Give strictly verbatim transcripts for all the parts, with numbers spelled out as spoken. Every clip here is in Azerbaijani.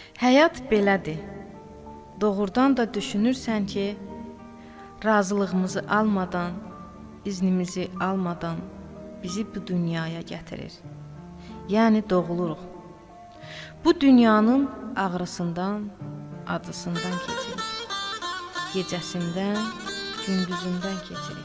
Həyat belədir. Doğrudan da düşünürsən ki, razılığımızı almadan, iznimizi almadan bizi bu dünyaya gətirir. Yəni doğuluruq. Bu dünyanın ağrısından, acısından keçirik. Gecəsindən, gündüzündən keçirik.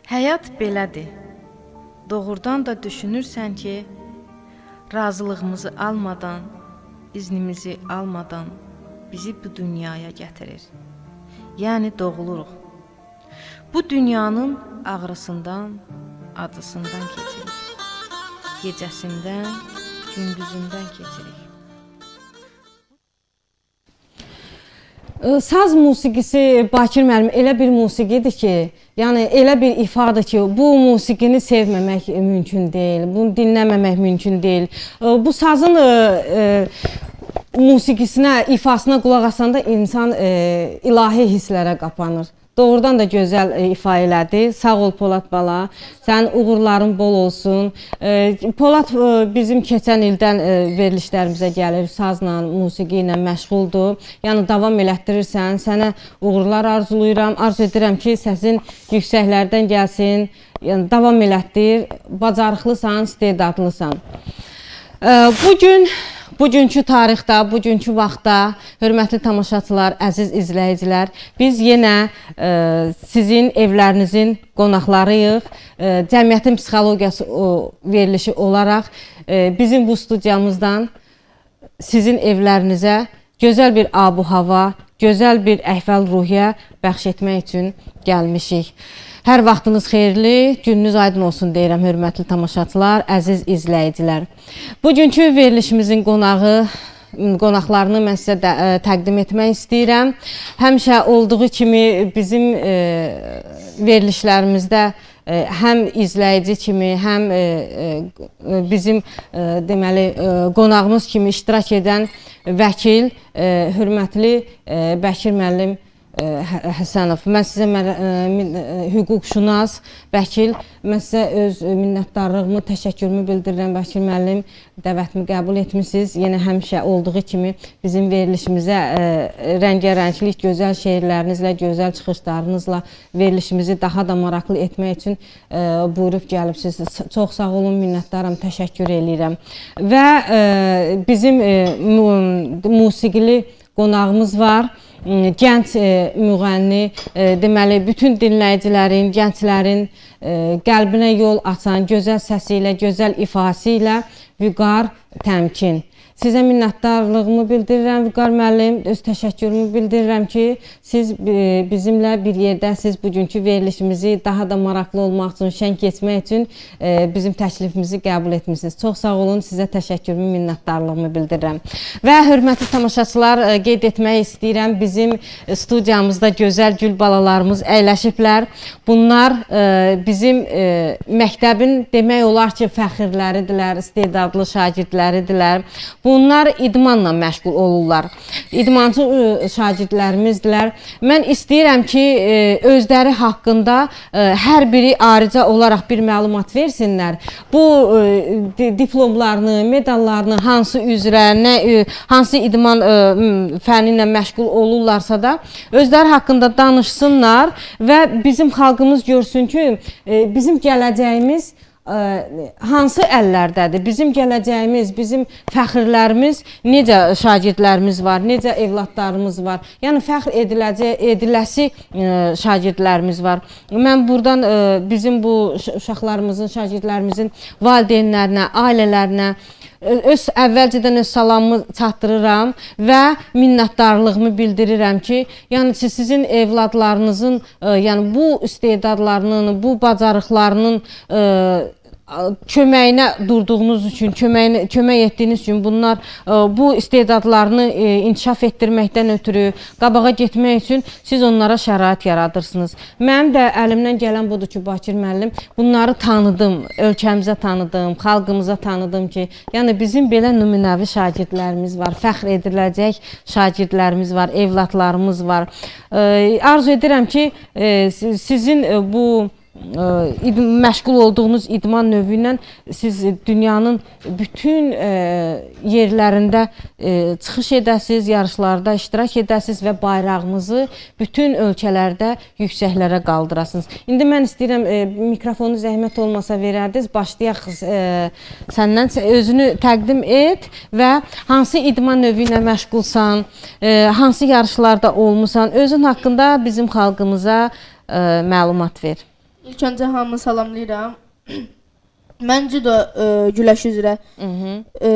Həyat belədir. Doğrudan da düşünürsən ki, razılığımızı almadan, iznimizi almadan bizi bu dünyaya gətirir. Yəni doğuluruq. Bu dünyanın ağrısından, acısından keçirik. Gecəsindən, gündüzündən keçirik. Saz musiqisi Bakir müəllim elə bir musiqidir ki, yəni elə bir ifadır ki, bu musiqini sevməmək mümkün deyil, bunu dinləməmək mümkün deyil. Bu sazın e, musiqisinə, ifasına qulaq asanda insan e, ilahi hisslərə qapanır. Doğrudan da gözəl e, ifa elədi. Sağ ol Polad bala, sənin uğurların bol olsun. E, Polad e, bizim keçən ildən e, verilişlərimizə gəlir, sazla, musiqi ilə məşğuldur. Yəni davam elətdirirsən, sənə uğurlar arzulayıram. Arzu edirəm ki, səsin yüksəklərdən gəlsin, yəni davam elətdir, bacarıqlısan, istedadlısan. E, bugün Bugünkü tarixdə, bugünkü vaxtda, hörmətli tamaşaçılar, əziz izləyicilər, biz yenə e, sizin evlərinizin qonaqlarıyıq. E, Cəmiyyətin psixologiyası o, verilişi olaraq e, bizim bu studiyamızdan sizin evlərinizə gözəl bir abu-hava, gözəl bir əhval-ruhiyyə bəxş etmək üçün gəlmişik. Hər vaxtınız xeyirli, gününüz aydın olsun deyirəm, hörmətli tamaşaçılar, əziz izləyicilər. Bugünkü verilişimizin qonağı, qonaqlarını mən sizə də, ə, təqdim etmək istəyirəm. Həmişə olduğu kimi bizim ə, verilişlərimizdə ə, həm izləyici kimi, həm ə, ə, bizim ə, deməli, ə, qonağımız kimi iştirak edən vəkil, ə, hörmətli ə, Bəkir müəllim Həsənov. Mən sizə hüquqşünas, vəkil, mən sizə öz minnətdarlığımı, təşəkkürümü bildirirəm. Bəkir müəllim, dəvətimi qəbul etmişsiniz. Yenə həmişə olduğu kimi bizim verilişimizə rəngərənglik, gözəl şeirlərinizlə, gözəl çıxışlarınızla verilişimizi daha da maraqlı etmək üçün buyurub gəlibsiniz. Çox sağ olun, minnətdaram, təşəkkür edirəm. Və bizim musiqili qonağımız var. Gənc e, müğənni, e, deməli, bütün dinləyicilərin, gənclərin e, qəlbinə yol açan, gözəl səsi ilə, gözəl ifası ilə Vüqar Təmkin. Sizə minnətdarlığımı bildirirəm, Vüqar müəllim, öz təşəkkürümü bildirirəm ki, siz e, bizimlə bir yerdəsiz, bugünkü verilişimizi daha da maraqlı olmaq üçün, şən keçmək üçün e, bizim təklifimizi qəbul etmişsiniz. Çox sağ olun, sizə təşəkkürümü, minnətdarlığımı bildirirəm. Və hörmətli tamaşaçılar, e, qeyd etmək istəyirəm, bizim studiyamızda gözəl gül balalarımız əyləşiblər. Bunlar e, bizim e, məktəbin demək olar ki, fəxirləridirlər, istedadlı şagirdləridirlər. Bunlar idmanla məşğul olurlar. İdmancı şagirdlərimizdirlər. Mən istəyirəm ki, özləri haqqında hər biri ayrıca olaraq bir məlumat versinlər. Bu diplomlarını, medallarını hansı üzrə, nə, hansı idman fənni ilə məşğul olurlarsa da özləri haqqında danışsınlar və bizim xalqımız görsün ki, bizim gələcəyimiz hansı əllərdədir? Bizim gələcəyimiz, bizim fəxrlərimiz, necə şagirdlərimiz var, necə evladlarımız var. Yəni fəxr ediləcə, ediləsi şagirdlərimiz var. Mən buradan bizim bu uşaqlarımızın, şagirdlərimizin valideynlərinə, ailələrinə öz əvvəlcədən öz salamımı çatdırıram və minnətdarlığımı bildirirəm ki, yəni sizin evladlarınızın yəni bu istedadlarının, bu bacarıqlarının köməyinə durduğunuz üçün, köməyinə, kömək etdiyiniz üçün bunlar bu istedadlarını inkişaf etdirməkdən ötürü, qabağa getmək üçün siz onlara şərait yaradırsınız. Mənim də əlimdən gələn budur ki, Bakir müəllim, bunları tanıdım, ölkəmizə tanıdım, xalqımıza tanıdım ki, yəni bizim belə nümunəvi şagirdlərimiz var, fəxr ediləcək şagirdlərimiz var, evladlarımız var. Arzu edirəm ki, sizin bu məşğul olduğunuz idman növü ilə siz dünyanın bütün yerlərində çıxış edəsiniz, yarışlarda iştirak edəsiniz və bayrağımızı bütün ölkələrdə yüksəklərə qaldırasınız. İndi mən istəyirəm, mikrofonu zəhmət olmasa verərdiniz, başlayaq səndən, özünü təqdim et və hansı idman növü ilə məşğulsan, hansı yarışlarda olmusan, özün haqqında bizim xalqımıza məlumat ver. İlk öncə hamını salamlayıram. Mən judo e, güləş üzrə e,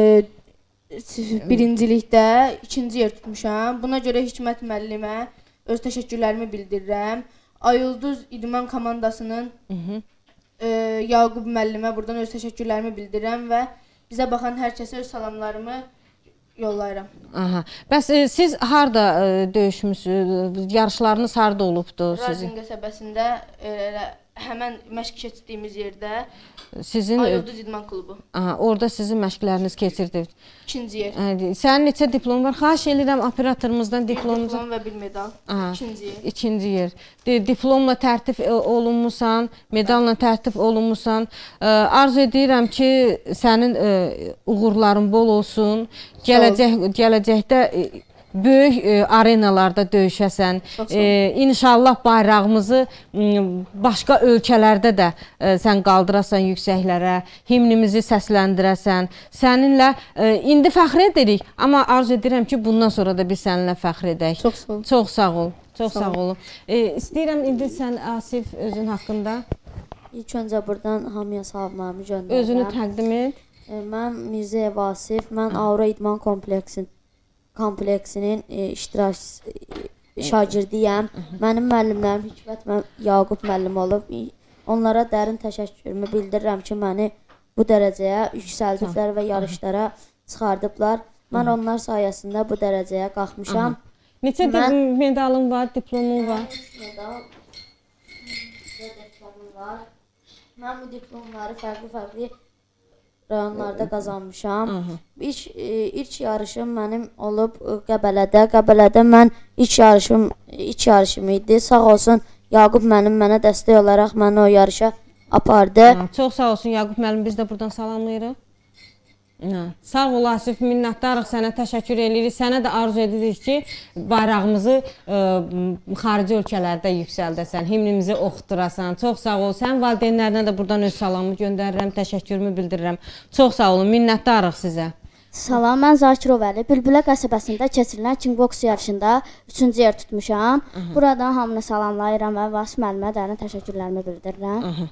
birincilikdə ikinci yer tutmuşam. Buna görə Hikmət müəllimə öz təşəkkürlərimi bildirirəm. Ayılduz İdman komandasının e, Yaqub müəllimə buradan öz təşəkkürlərimi bildirirəm və bizə baxan hər kəsə öz salamlarımı yollayıram. Aha. Bəs e, siz harda e, döyüşmüsünüz? Yarışlarınız harda olubdu sizin? Razin qəsəbəsində e, həmən məşq keçdiyimiz yerdə sizin Ayıldız İdman klubu. Aha, orada sizin məşqləriniz keçirdi. İkinci yer. Hə, sənin neçə diplom var? Xahiş edirəm operatorumuzdan diplomumuzu. Diplom və bir medal. Aha, ikinci yer. İkinci yer. De, diplomla tərtib olunmusan, medalla tərtib olunmusan. E, arzu edirəm ki, sənin e, uğurların bol olsun. Gələcək gələcəkdə e, böyük e, arenalarda döyüşəsən. E, İnşallah bayrağımızı başqa ölkələrdə də e, sən qaldırasan yüksəklərə, himnimizi səsləndirəsən. Səninlə e, indi fəxr edirik, amma arzu edirəm ki, bundan sonra da biz səninlə fəxr edək. Çox sağ ol. Çox sağ ol. Çox sağ ol. E, istəyirəm indi sən Asif özün haqqında. İlk öncə buradan hamıya salamlarımı göndərirəm. Özünü təqdim et. E, mən Mirzəyev Asif, mən Avro İdman kompleksinin kompleksinin e, iştirak e, şagirdiyəm. Mənim müəllimlərim Hikmət və Yaqub müəllim olub. Onlara dərin təşəkkürümü bildirirəm ki, məni bu dərəcəyə yüksəldiblər və yarışlara çıxardıblar. Mən onlar sayəsində bu dərəcəyə qalxmışam. Neçə mən, medalım var, diplomum var? Medal, diplomum var. Mən bu diplomları fərqli-fərqli rayonlarda qazanmışam. İlk, ilk yarışım mənim olub Qəbələdə. Qəbələdə mən ilk yarışım, ilk yarışım idi. Sağ olsun Yaqub müəllim mənə dəstək olaraq məni o yarışa apardı. Ha, çox sağ olsun Yaqub müəllim, biz də buradan salamlayırıq. Ha, sağ ol Asif, minnətdarıq sənə, təşəkkür edirik. Sənə də arzu edirik ki, bayrağımızı ə, xarici ölkələrdə yüksəldəsən, himnimizi oxutdurasan. Çox sağ ol. Sən valideynlərinə də buradan öz salamımı göndərirəm, təşəkkürümü bildirirəm. Çox sağ olun, minnətdarıq sizə. Salam, mən Zakirov Əli. Bülbülə qəsəbəsində keçirilən kickboks yarışında üçüncü yer tutmuşam. Aha. Buradan hamını salamlayıram və Vasif müəllimə dərin təşəkkürlərimi bildirirəm. Aha.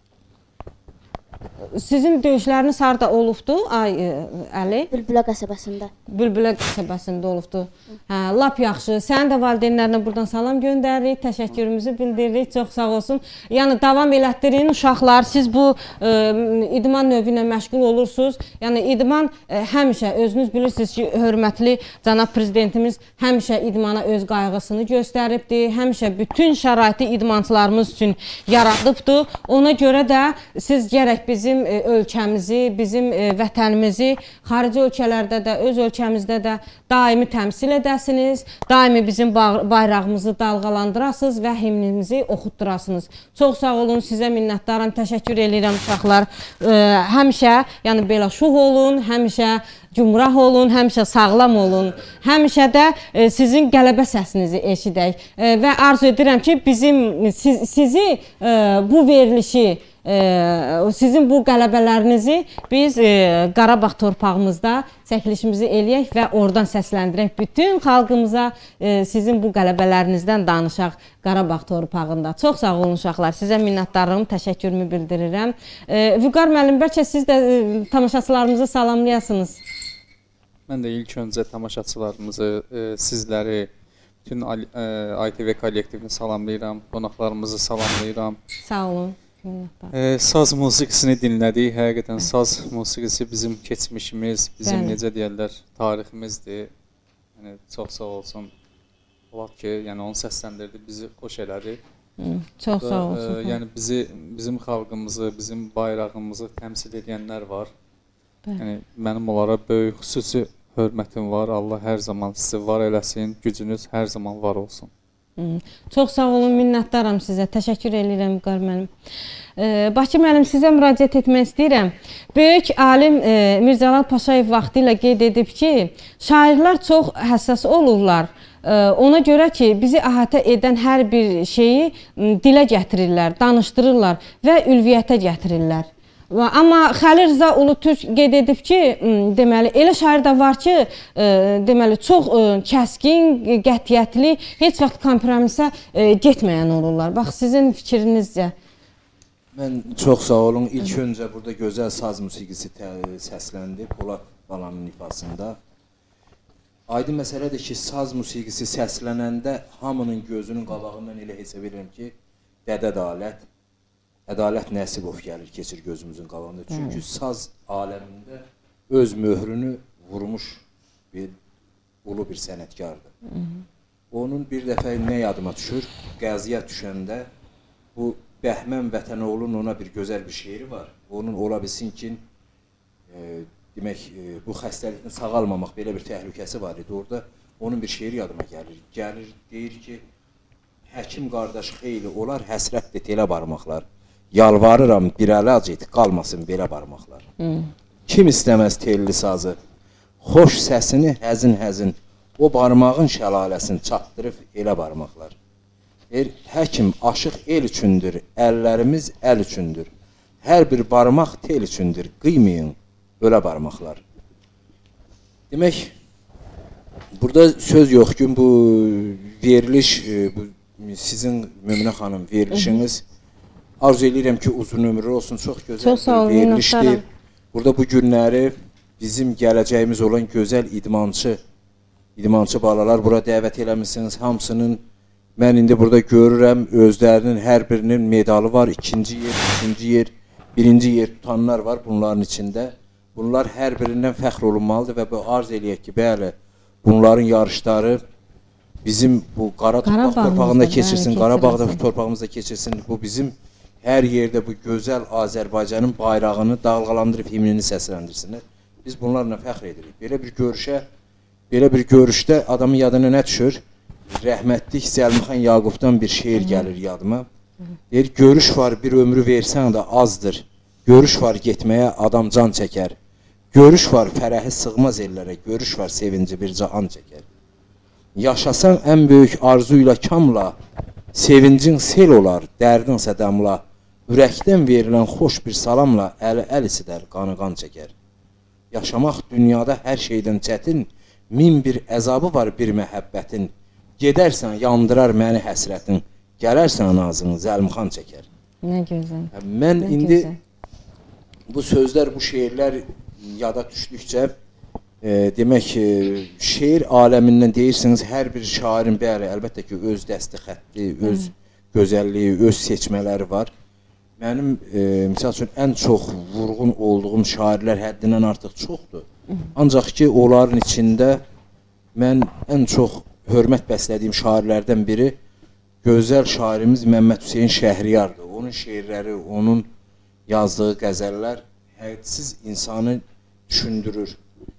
Sizin döyüşləriniz harda olubdu, ay Əli? Bülbülə qəsəbəsində. Bülbülə qəsəbəsində olubdu. Hə, lap yaxşı. Sənin də valideynlərinə buradan salam göndəririk, təşəkkürümüzü bildiririk. Çox sağ olsun. Yəni davam elətdirin uşaqlar. Siz bu ə, idman növü ilə məşğul olursunuz. Yəni idman ə, həmişə özünüz bilirsiniz ki, hörmətli cənab prezidentimiz həmişə idmana öz qayğısını göstəribdi. Həmişə bütün şəraiti idmançılarımız üçün yaradıbdı. Ona görə də siz gərək bizim e, ölkəmizi, bizim e, vətənimizi xarici ölkələrdə də, öz ölkəmizdə də daimi təmsil edəsiniz, daimi bizim bayrağımızı dalğalandırasınız və himnimizi oxutdurasınız. Çox sağ olun, sizə minnətdaram, təşəkkür edirəm uşaqlar. E, həmişə, yəni belə şux olun, həmişə gümrah olun, həmişə sağlam olun, həmişə də e, sizin qələbə səsinizi eşidək e, və arzu edirəm ki, bizim siz, sizi e, bu verilişi, e, sizin bu qələbələrinizi biz e, Qarabağ torpağımızda çəkilişimizi eləyək və oradan səsləndirək. Bütün xalqımıza e, sizin bu qələbələrinizdən danışaq Qarabağ torpağında. Çox sağ olun uşaqlar, sizə minnətdarlığımı, təşəkkürümü bildirirəm. E, Vüqar müəllim, bəlkə siz də e, tamaşaçılarımızı salamlayasınız. Mən də ilk öncə tamaşaçılarımızı, e, sizləri, bütün I T V kollektivini salamlayıram, qonaqlarımızı salamlayıram. Sağ olun. E, saz musiqisini dinlədik. Həqiqətən saz musiqisi bizim keçmişimiz, bizim Bəli. necə deyərlər, tariximizdir. Yəni, çox sağ olsun. Olar ki, yəni onu səsləndirdi, bizi xoş elədi. Hı, çox sağ olsun. E, yəni bizi, bizim xalqımızı, bizim bayrağımızı təmsil edənlər var. Yəni, mənim onlara böyük xüsusi hörmətim var. Allah hər zaman sizi var eləsin, gücünüz hər zaman var olsun. Hı. Çox sağ olun, minnətdaram sizə. Təşəkkür edirəm Vüqar müəllim. Ee, Bakı müəllim, sizə müraciət etmək istəyirəm. Böyük alim e, Mirzəlal Paşayev vaxtilə qeyd edib ki, şairlər çox həssas olurlar. E, ona görə ki, bizi əhatə edən hər bir şeyi dilə gətirirlər, danışdırırlar və ülviyyətə gətirirlər. Amma Xəlil Rza Ulutürk qeyd edib ki, deməli, elə şair də var ki, deməli, çox kəskin, qətiyyətli, heç vaxt kompromisə getməyən olurlar. Bax, sizin fikrinizcə? Mən çox sağ olun. İlk öncə burada gözəl saz musiqisi səsləndi Polad balanın ifasında. Aydın məsələdir ki, saz musiqisi səslənəndə hamının gözünün qabağından elə hesə bilirəm ki, Dədə Ədalət, Ədalət Nəsibov gəlir, keçir gözümüzün qabağında. Çünki saz aləmində öz möhrünü vurmuş bir ulu bir sənətkardır. Onun bir dəfə nə yadıma düşür? Qəziyə düşəndə bu Bəhmən Vətənoğlu'nun ona bir gözəl bir şeiri var. Onun ola bilsin ki, e, demək, e, bu xəstəlikdən sağalmamaq belə bir təhlükəsi var idi. Orada onun bir şeiri yadıma gəlir. Gəlir, deyir ki, həkim qardaş xeyli olar, həsrətdir telə barmaqlar. Yalvarıram bir əlac et, qalmasın belə barmaqlar. Hmm. Kim istəməz telli sazı? Xoş səsini həzin-həzin, o barmağın şəlaləsini çatdırıb elə barmaqlar. Er, həkim aşıq el üçündür, əllərimiz əl üçündür. Hər bir barmaq tel üçündür, qıymayın ölə barmaqlar. Demək, burada söz yox ki, bu veriliş, bu, sizin Möminə xanım verilişiniz, arzu edirəm ki, uzun ömürlü olsun, çox gözəl çox bir verilişdir. Burada bu günləri bizim gələcəyimiz olan gözəl idmançı, idmançı balalar bura dəvət eləmişsiniz, hamısının mən indi burada görürəm, özlərinin hər birinin medalı var, ikinci yer, üçüncü yer, birinci yer tutanlar var bunların içində. Bunlar hər birindən fəxr olunmalıdır və bu arz eləyək ki, bəli, bunların yarışları bizim bu Qara torpağında keçirsin, Qarabağda torpağımızda keçirsin. Bu bizim hər yerdə bu gözəl Azərbaycanın bayrağını dalğalandırıb himnini səsləndirsinlər. Biz bunlarla fəxr edirik. Belə bir görüşə, belə bir görüşdə adamın yadına nə düşür? Rəhmətlik Zəlmixan Yaqubdan bir şeir gəlir yadıma. Deyir, görüş var bir ömrü versən də azdır. Görüş var getməyə adam can çəkər. Görüş var fərəhi sığmaz ellərə. Görüş var sevinci bir can çəkər. Yaşasan ən böyük arzu ilə kamla, sevincin sel olar, dərdinsə damla. Ürəkdən verilən xoş bir salamla əli əl isidər, qanı qan çəkər. Yaşamaq dünyada hər şeydən çətin, min bir əzabı var bir məhəbbətin. Gedərsən, yandırar məni həsrətin, gələrsən nazını, Zəlmixan çəkər. Nə gözəl. Mən nə indi gözəl. Bu sözlər, bu şeirlər yada düşdükcə, e, demək, e, şeir aləmindən deyirsiniz, hər bir şairin bəli, əlbəttə ki, öz dəsti xətti, öz Hı. gözəlliyi, öz seçmələri var. Mənim, e, misal üçün, ən çox vurğun olduğum şairlər həddindən artıq çoxdur. Hı. Ancaq ki, onların içində mən ən çox hörmət bəslədiyim şairlərdən biri gözəl şairimiz Məmməd Hüseyin Şəhriyardır. Onun şeirləri, onun yazdığı qəzəllər hədsiz insanı düşündürür.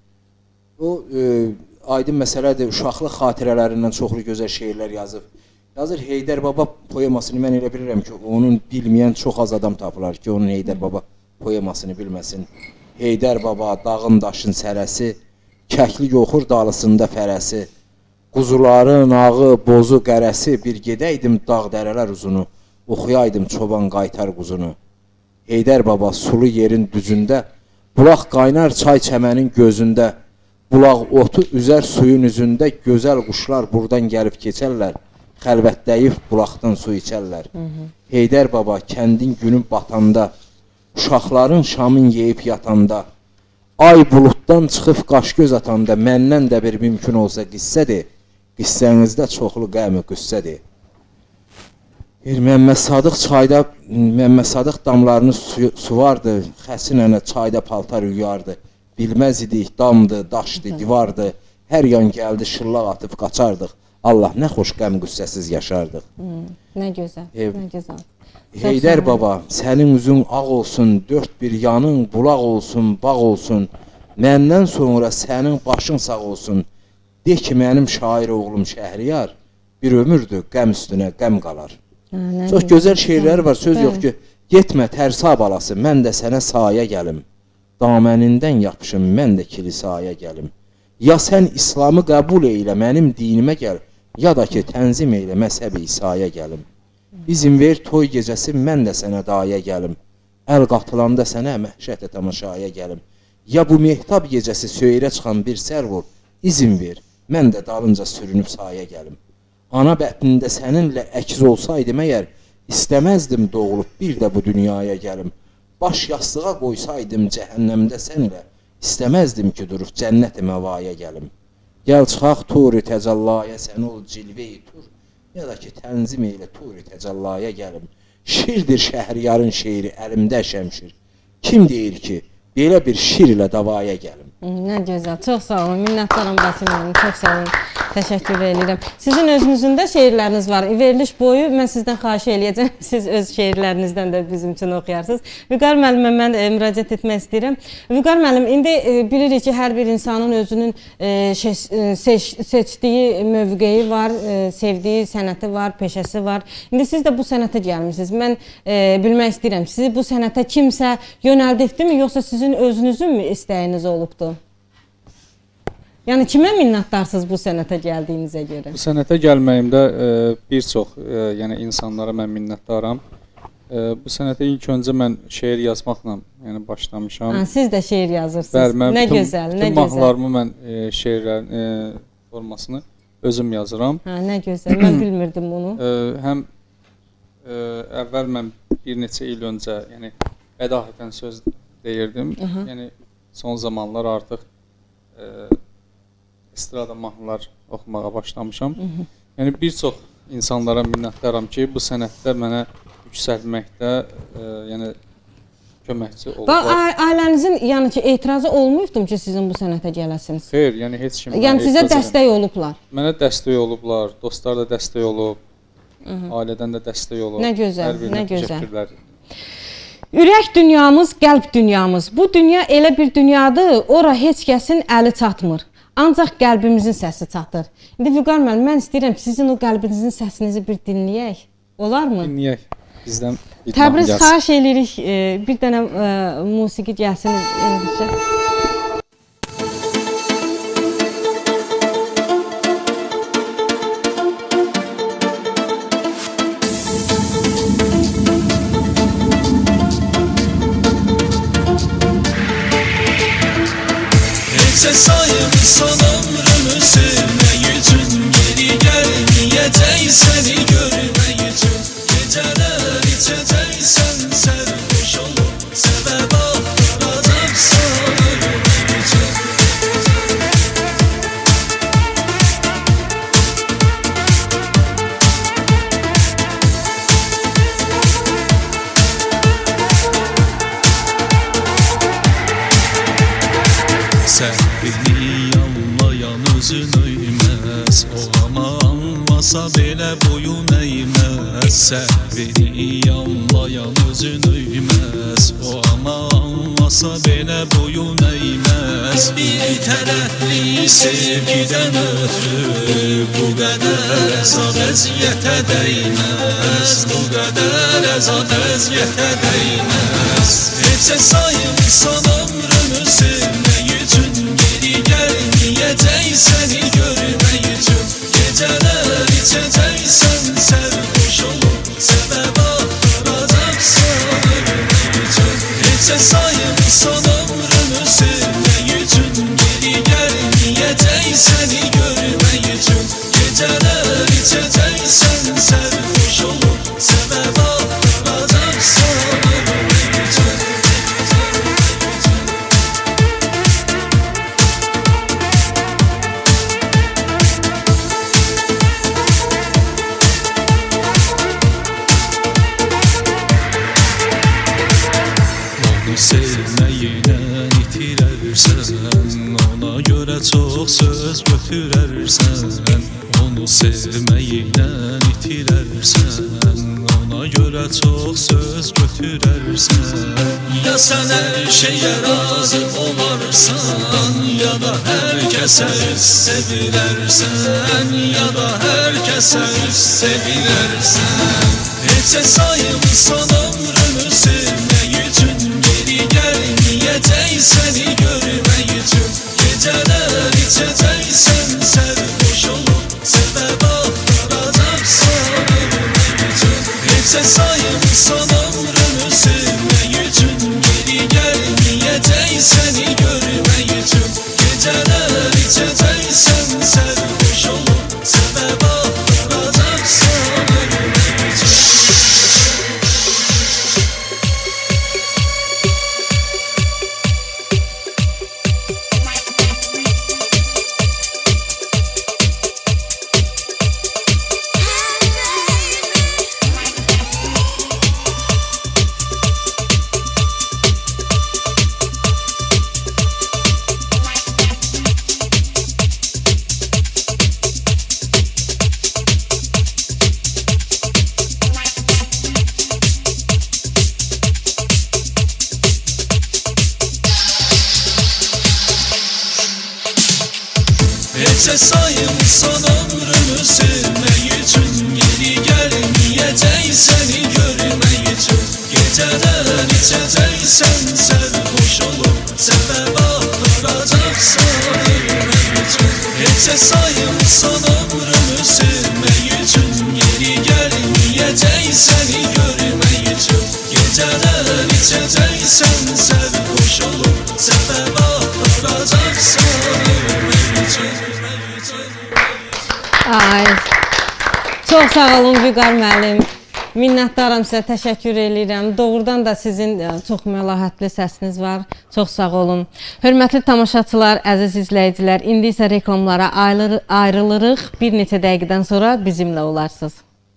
O, e, aydın məsələdir, uşaqlıq xatirələrindən çoxlu gözəl şeirlər yazıb. Yazır Heydər Baba poemasını mən elə bilirəm ki, onun bilməyən çox az adam tapılar ki, onun Heydər Baba poemasını bilməsin. Heydər Baba, dağın daşın sərəsi, kəkli yoxur dalısında fərəsi. Quzuların ağı, bozu, qərəsi, bir gedəydim dağ dərələr uzunu, oxuyaydım çoban qaytar quzunu. Heydər Baba sulu yerin düzündə, bulaq qaynar çay çəmənin gözündə, bulaq otu üzər suyun üzündə, gözəl quşlar buradan gəlib keçərlər, xəlvətdəyib bulaqdan su içərlər. Hı -hı. Heydər Baba kəndin günün batanda, uşaqların şamın yeyib yatanda, ay buluddan çıxıb qaş göz atanda, məndən də bir mümkün olsa qissədir, qissənizdə çoxlu qəmi qüssədir. Məmməd Sadıq çayda, Məmməd Sadıq damlarını su, suvardı, xəsinənə çayda paltar uyardı. Bilməz idik, damdı, daşdı, divardı, hər yan gəldi, şırlaq atıb qaçardıq. Allah nə xoş qəm qüssəsiz yaşardıq. Hmm, nə gözəl, e, nə gözəl. Heydər Baba, sənin üzün ağ olsun, dörd bir yanın bulaq olsun, bağ olsun. Məndən sonra sənin başın sağ olsun. De ki, mənim şair oğlum Şəhriyar, bir ömürdür, qəm üstünə qəm qalar. Ha, çox gözəl şeirlər var, söz yox ki, getmə tərsa balası, mən də sənə sayə gəlim. Damənindən yapışım, mən də kilisaya gəlim. Ya sən İslamı qəbul eylə, mənim dinimə gəl, ya da ki, tənzim eylə, məzhəbi İsa'ya gəlim. İzin ver, toy gecəsi, mən də sənə daya gəlim. Əl qatılanda sənə məhşətə tamaşaya gəlim. Ya bu mehtab gecəsi söyrə çıxan bir sərvur, izin ver, mən də dalınca sürünüb saya gəlim. Ana bətnində səninlə əkiz olsaydı məyər, İstəməzdim doğulub bir də bu dünyaya gəlim. Baş yastığa qoysaydım cəhənnəmdə sənlə, İstəməzdim ki durub cənnət-i məvaya gəlim. Gəl çıxaq turi təcəllaya sən ol cilve-i tur, ya da ki tənzim elə turi təcəllaya gəlim. Şirdir Şəhriyarın şeiri əlimdə şəmşir. Kim deyir ki belə bir şir ilə davaya gəlim. Nə gözəl, çox sağ olun, minnətdaram Basim müəllim, çox sağ olun, təşəkkür edirəm. Sizin özünüzün də şeirləriniz var, veriliş boyu mən sizdən xahiş eləyəcəm, siz öz şeirlərinizdən də bizim üçün oxuyarsınız. Vüqar müəllimə mən e, müraciət etmək istəyirəm. Vüqar müəllim, indi e, bilirik ki, hər bir insanın özünün e, seç, seçdiyi mövqeyi var, e, sevdiyi sənəti var, peşəsi var. İndi siz də bu sənətə gəlmişsiniz. Mən e, bilmək istəyirəm, sizi bu sənətə kimsə yönəldibdimi, yoxsa sizin özünüzün mü istəyiniz olubdu? Yəni kimə minnətdarsınız bu sənətə gəldiyinizə görə? Bu sənətə gəlməyimdə e, bir çox e, yəni insanlara mən minnətdaram. E, bu sənətə ilk öncə mən şeir yazmaqla yəni başlamışam. Ha, siz də şeir yazırsınız. Bəli, mən nə bütün, gözəl, bütün nə gözəl. mahnılarımı mən e, şeirlərin e, formasını özüm yazıram. Ha, nə gözəl. Mən bilmirdim bunu. E, həm e, əvvəl mən bir neçə il öncə yəni bədahətən söz deyirdim. Aha. Yəni son zamanlar artıq e, estrada mahnılar oxumağa başlamışam. Hı -hı. Yəni bir çox insanlara minnətdaram ki, bu sənətdə mənə yüksəlməkdə e, yəni köməkçi olublar. Bax, ailənizin yəni ki, etirazı olmayıbdım ki, sizin bu sənətə gələsiniz? Xeyr, yəni heç kim. Yəni sizə dəstək olublar? Mənə dəstək olublar, dostlar da dəstək olub, Hı -hı. ailədən də dəstək olub. Nə gözəl, nə gözəl. Ürək dünyamız, qəlb dünyamız. Bu dünya elə bir dünyadır, ora heç kəsin əli çatmır. Ancaq qəlbimizin səsi çatır. İndi Vüqar müəllim, mən istəyirəm sizin o qəlbinizin səsinizi bir dinləyək. Olarmı? Dinləyək. Bizdən bir Təbriz xahiş edirik, e, bir dənə e, musiqi gəlsin. E, Sayımsan ömrümü sevmək üçün, geri gəlməyəcək səni görmək üçün. Gecələr içəcəksən sərxoş olub, səbəb axtaracaqsan ölmək üçün. Sən beni yanlayan özün öyməz, o ama anmasa belə boyun əyməz. Sən beni yanlayan özün öyməz, o ama anmasa belə boyun əyməz. Bir tərəfli sevgidən ötürü bu qədər əzab əziyyətə dəyməz, bu qədər əzab əziyyətə dəyməz. Heçə sayımsan ömrümü sevmək üçün, geri gəlməyəcək səni görmək üçün. Gecələr içəcəksən sərxoş olub, səbəb axtaracaqsan ölmək üçün. Heçə sayımsan ömrümü sevmək üçün, geri gəlməyəcək səni görmək üçün. Gecələr içəcəksən sərxoş olub, səbəb axtaracaqsan ölmək üçün. Sevməyinə itirərsən, ona görə çox söz götürərsən. Onu sevməyinə itirərsən, ona görə çox söz götürərsən. Ya sən hər şeyə razı olarsan, ya da hər kəsə üz sevilərsən, ya da hər kəsə üz sevilərsən. Heçə sayımsan ömrümü sevmək üçün, geri gəlməyəcək səni görmək üçün. Gecələr içəcəksən sərxoş olub, səbəb axtaracaqsan ölmək üçün. Heçə sayımsan ömrümü sevmək üçün, geri gəlməyəcək səni görmək üçün. Gecələr içəcəksən sərxoş olub, səbəb axtaracaqsan ölmək üçün. Neçə sayımsan ömrümü sevmək üçün, yeri gəlməyəcək səni görmək üçün. Gecələr içəcəksən sərxoş olub, səbəb axtaracaqsan ölmək üçün. Neçə sayımsan ömrümü sevmək üçün, yeri gəlməyəcək səni görmək üçün. Gecələr içəcəksən sərxoş olub, səbəb axtaracaqsan ölmək üçün. Ay, çox sağ olun Vüqar müəllim. Minnətdaram sizə, təşəkkür edirəm. Doğrudan da sizin çox məlahətli səsiniz var. Çox sağ olun. Hörmətli tamaşaçılar, əziz izləyicilər, indi isə reklamlara ayrılırıq. Bir neçə dəqiqədən sonra bizimlə olarsınız.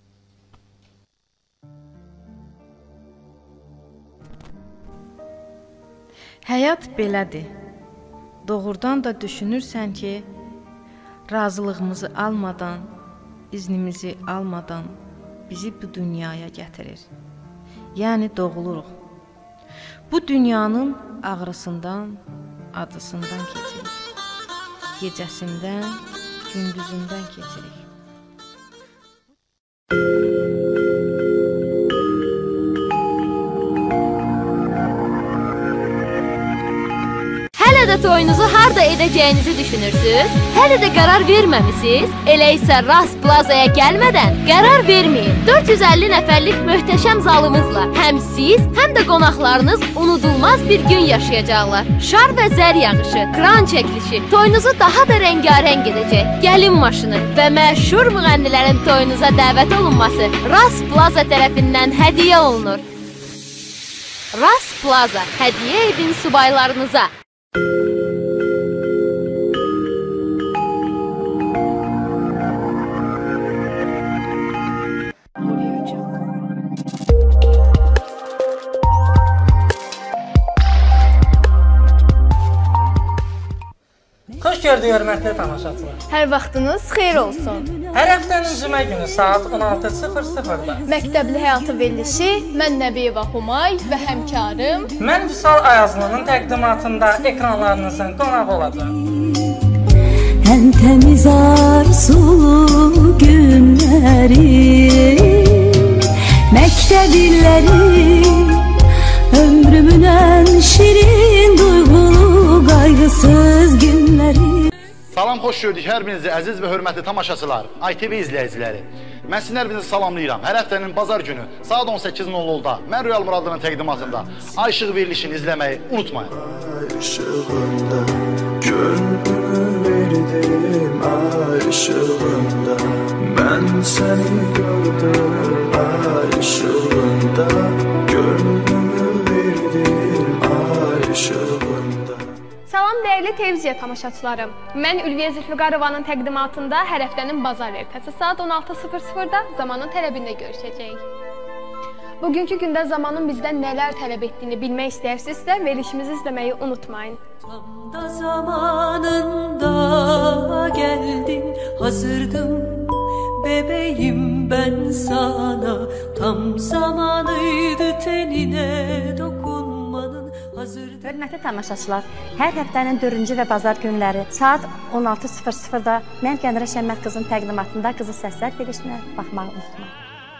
Həyat belədir. Doğrudan da düşünürsən ki, razılığımızı almadan, iznimizi almadan bizi bu dünyaya gətirir. Yəni doğuluruq. Bu dünyanın ağrısından, acısından keçirik. Gecəsindən, gündüzündən keçirik. Hələ də toyunuzu harda edəcəyinizi düşünürsünüz? Hələ də qərar verməmisiniz? Elə isə Ras Plazaya gəlmədən qərar verməyin. dörd yüz əlli nəfərlik möhtəşəm zalımızla həm siz, həm də qonaqlarınız unudulmaz bir gün yaşayacaqlar. Şar və zər yağışı, kran çəkilişi, toyunuzu daha da rəngarəng edəcək. Gəlin maşını və məşhur müğənnilərin toyunuza dəvət olunması Ras Plaza tərəfindən hədiyyə olunur. Ras Plaza, hədiyyə edin subaylarınıza. Xoş gördük hörmətli tamaşaçılar. Hər vaxtınız xeyir olsun. Hər həftənin cümə günü saat on altı sıfır sıfırda Məktəbli həyatı verilişi, mən Nəbiyeva Humay və həmkarım mən Vüsal Ayazlının təqdimatında ekranlarınızın qonağı olacaq. Ən təmiz arzulu günləri, məktəb illəri, ömrümün ən şirin duyğulu qayğısız günləri. Salam, xoş gördük hər birinizi əziz və hörmətli tamaşaçılar, I T V izləyiciləri. Mən sizin hər birinizi salamlayıram. Hər həftənin bazar günü saat on səkkiz nol nolda mən Rüyal Muradovun təqdimatında Ay İşığı verilişini izləməyi unutmayın. Ay işığında gönlümü verdim, ay işığında mən səni gördüm, ay işığında gönlümü verdim, ay işığında. Salam dəyərli televiziya tamaşaçılarım. Mən Ülviyə Zülfüqarovanın təqdimatında hər həftənin bazar ertəsi saat on altı sıfır sıfırda zamanın tələbində görüşəcəyik. Bugünkü gündə zamanın bizdən nələr tələb etdiyini bilmək istəyirsinizsə, verilişimizi izləməyi unutmayın. Tam da zamanında gəldin, hazırdım bebeğim ben sana. Tam zamanıydı tenine dokunmanın. Hörmətli tamaşaçılar, hər həftənin dördüncü və bazar günləri saat on altı sıfır sıfırda mən Gəncə Şəmmət qızın təqdimatında qızıl səslər verilişinə baxmağı unutmayın.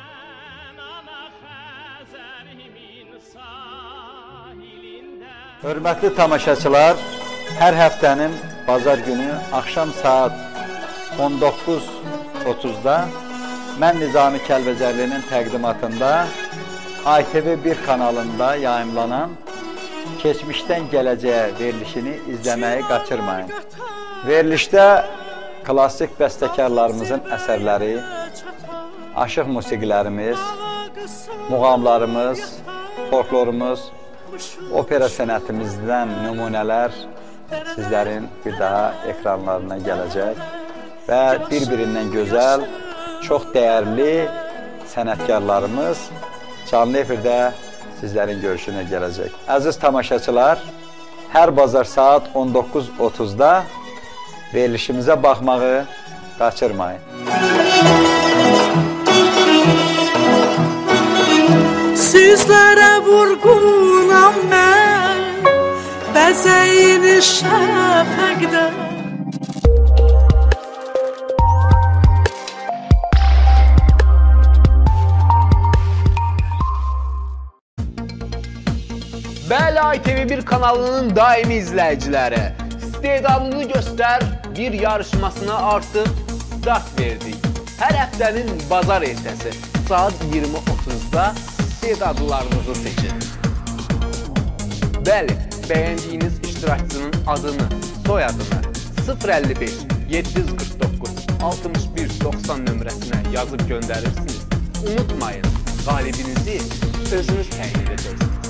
Hörmətli tamaşaçılar, hər həftənin bazar günü axşam saat on doqquz otuzda mən Nizami Kəlbəcərlinin təqdimatında I T V bir kanalında yayımlanan Keçmişdən gələcəyə verilişini izləməyi qaçırmayın. Verilişdə klassik bəstəkarlarımızın əsərləri, aşıq musiqilərimiz, muğamlarımız, folklorumuz, opera sənətimizdən nümunələr sizlərin bir daha ekranlarına gələcək və bir-birindən gözəl, çox dəyərli sənətkarlarımız canlı efirdə sizlərin görüşünə gələcək. Əziz tamaşaçılar, hər bazar saat on doqquz otuzda verilişimizə baxmağı qaçırmayın. Sizlərə vurğunam mən, bəzəyini şəfəqdə. Dəyərli I T V bir kanalının daimi izləyiciləri, istedadını göstər bir yarışmasına artıq start verdik. Hər həftənin bazar ertəsi saat iyirmi otuzda istedadlarınızı seçin. Bəli, bəyəndiyiniz iştirakçının adını, soyadını sıfır əlli beş yeddi yüz qırx doqquz altmış bir doxsan nömrəsinə yazıb göndərirsiniz. Unutmayın, qalibinizi özünüz təyin edəcəksiniz.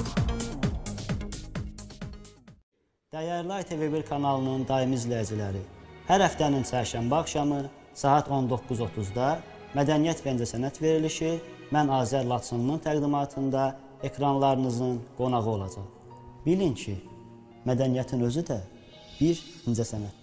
Dəyərli I T V bir kanalının daimi izləyiciləri, hər həftənin çərşənbə axşamı saat on doqquz otuzda Mədəniyyət və İncəsənət verilişi mən Azər Laçınlının təqdimatında ekranlarınızın qonağı olacaq. Bilin ki, mədəniyyətin özü də bir incəsənətdir.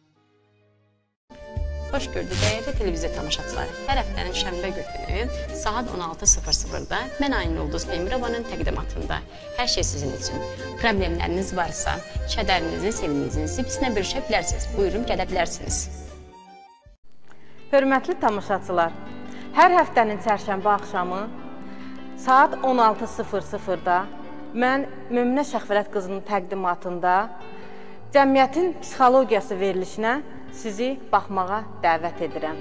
Xoş gördük, dəyərli televiziya tamaşaçıları. Hər həftənin şənbə günü saat on altı sıfır sıfırda mən Ayn Ulduz Demirovanın təqdimatında hər şey sizin üçün. Problemləriniz varsa, kədərinizi, sevinizinizi bizimlə bölüşə bilərsiniz. Buyurun, gələ bilərsiniz. Hörmətli tamaşaçılar, hər həftənin çərşənbə axşamı saat on altı sıfır sıfırda mən Möminə Şəxvələt qızının təqdimatında Cəmiyyətin psixologiyası verilişinə sizi baxmağa dəvət edirəm.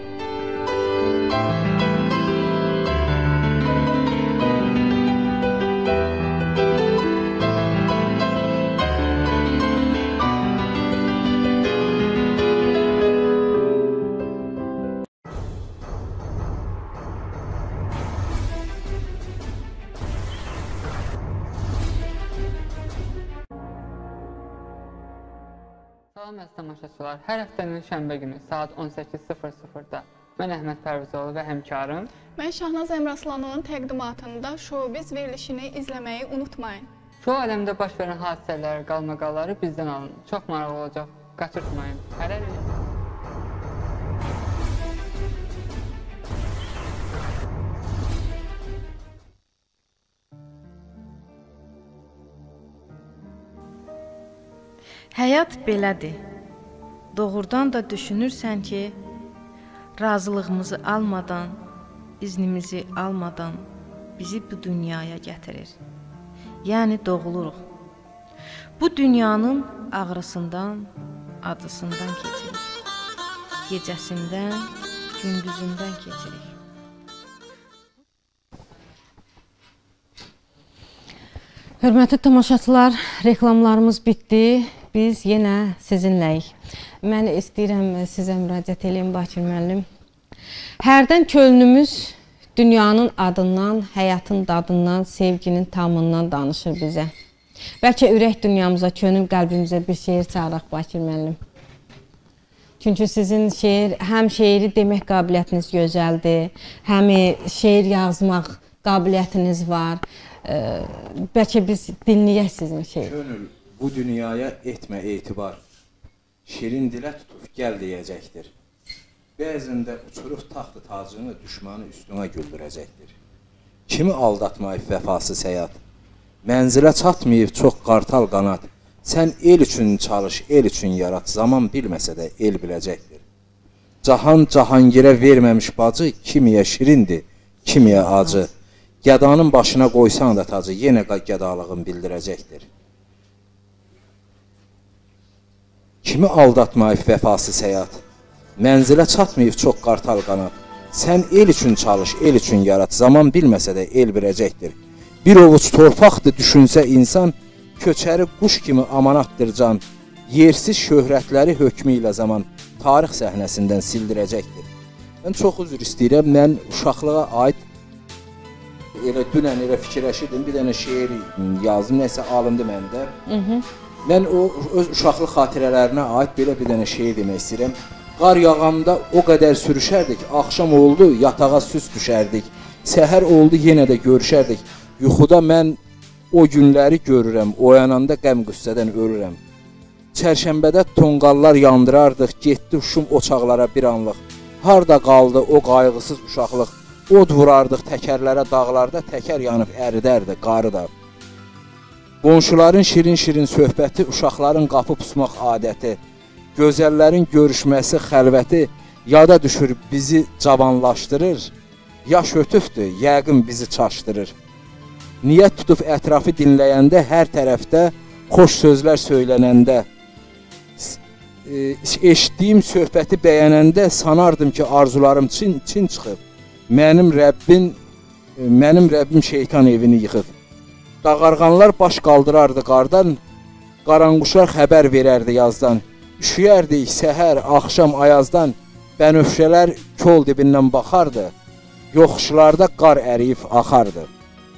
Salam əziz tamaşaçılar, hər həftənin şənbə günü saat on səkkiz sıfır sıfırda mən Əhməd Pərvizoğlu və həmkarım mən Şahnaz Əmraslanovanın təqdimatında Showbiz verilişini izləməyi unutmayın. Şou aləmdə baş verən hadisələr, qalmaqalları bizdən alın. Çox maraqlı olacaq, qaçırtmayın. Hələlik. Həyat belədir. Doğrudan da düşünürsən ki, razılığımızı almadan, iznimizi almadan bizi bu dünyaya gətirir. Yəni doğuluruq. Bu dünyanın ağrısından, acısından keçirik. Gecəsindən, gündüzündən keçirik. Hörmətli tamaşaçılar, reklamlarımız bitdi. Biz yenə sizinləyik. Mən istəyirəm sizə müraciət edeyim, Bakir müəllim. Hərdən könlümüz dünyanın adından, həyatın dadından, sevginin tamından danışır bizə. Bəlkə ürək dünyamıza, könül qəlbimizə bir şeir çağıraq, Bakir müəllim. Çünki sizin şeir, həm şeiri demək qabiliyyətiniz gözəldir, həm şeir yazmaq qabiliyyətiniz var. Bəlkə biz dinləyək sizin şeir. Könül bu dünyaya etmə etibar, şirin dilə tutub gəl deyəcəkdir. Bəzində uçuruq taxtı tacını düşmanı üstünə güldürəcəkdir. Kimi aldatmayıb vəfasız həyat, mənzilə çatmayıb çox qartal qanat, sən el üçün çalış, el üçün yarat, zaman bilməsə də el biləcəkdir. Cahan Cahangirə verməmiş bacı, kimiyə şirindir, kimiyə acı. Gədanın başına qoysan da tacı, yenə qədalığın bildirəcəkdir. Kimi aldatmayıb vəfasız həyat, mənzilə çatmayıb çox qartal qanat, sən el üçün çalış, el üçün yarat, zaman bilməsə də el biləcəkdir. Bir ovuc torpaqdır düşünsə insan, köçəri quş kimi amanatdır can, yersiz şöhrətləri hökmü ilə zaman tarix səhnəsindən sildirəcəkdir. Mən çox üzr istəyirəm, mən uşaqlığa aid elə dünən elə fikirləşirdim, bir dənə şeir yazdım, nəsə alındı məndə. Mən o öz uşaqlıq xatirələrinə aid belə bir dənə şeir demək istəyirəm. Qar yağanda o qədər sürüşərdik, axşam oldu, yatağa süs düşərdik, səhər oldu, yenə də görüşərdik. Yuxuda mən o günləri görürəm, oyananda qəm-qüssədən ölürəm. Çərşənbədə tonqallar yandırardıq, getdi uşum oçaqlara bir anlıq. Harda qaldı o qayğısız uşaqlıq, od vurardıq təkərlərə dağlarda, təkər yanıb əridərdi, qarı da. Qonşuların şirin-şirin söhbəti, uşaqların qapı pusmaq adəti, gözəllərin görüşməsi, xəlvəti yada düşür, bizi cavanlaşdırır. Yaş ötübdür, yəqin bizi çaşdırır. niyyət tutub ətrafı dinləyəndə, hər tərəfdə xoş sözlər söylənəndə, eşitdiyim söhbəti bəyənəndə sanardım ki, arzularım çin, çin çıxıb. Mənim Rəbbim, mənim Rəbbim şeytan evini yıxıb. Dağarğanlar baş qaldırardı qardan, qaranquşlar xəbər verərdi yazdan. Üşüyərdik səhər, axşam ayazdan, bənövşələr kol dibindən baxardı, yoxuşlarda qar əriyib axardı.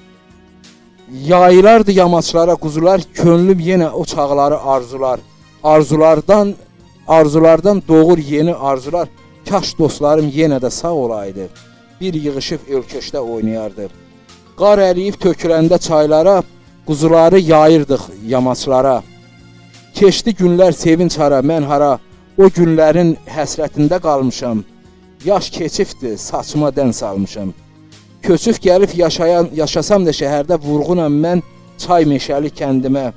Yayılardı yamaçlara quzular, könlüm yenə o çağları arzular. Arzulardan, arzulardan doğur yeni arzular, kaş dostlarım yenə də sağ olaydı. Bir yığışıb ölköşdə oynayardı. Qar əriyib töküləndə çaylara, quzuları yayırdıq yamaçlara. Keçdi günlər sevinç hara, mən hara, o günlərin həsrətində qalmışam. Yaş keçibdi, saçıma dən salmışam. Köçüb gəlib yaşayan, yaşasam da şəhərdə vurğunam mən çay meşəli kəndimə.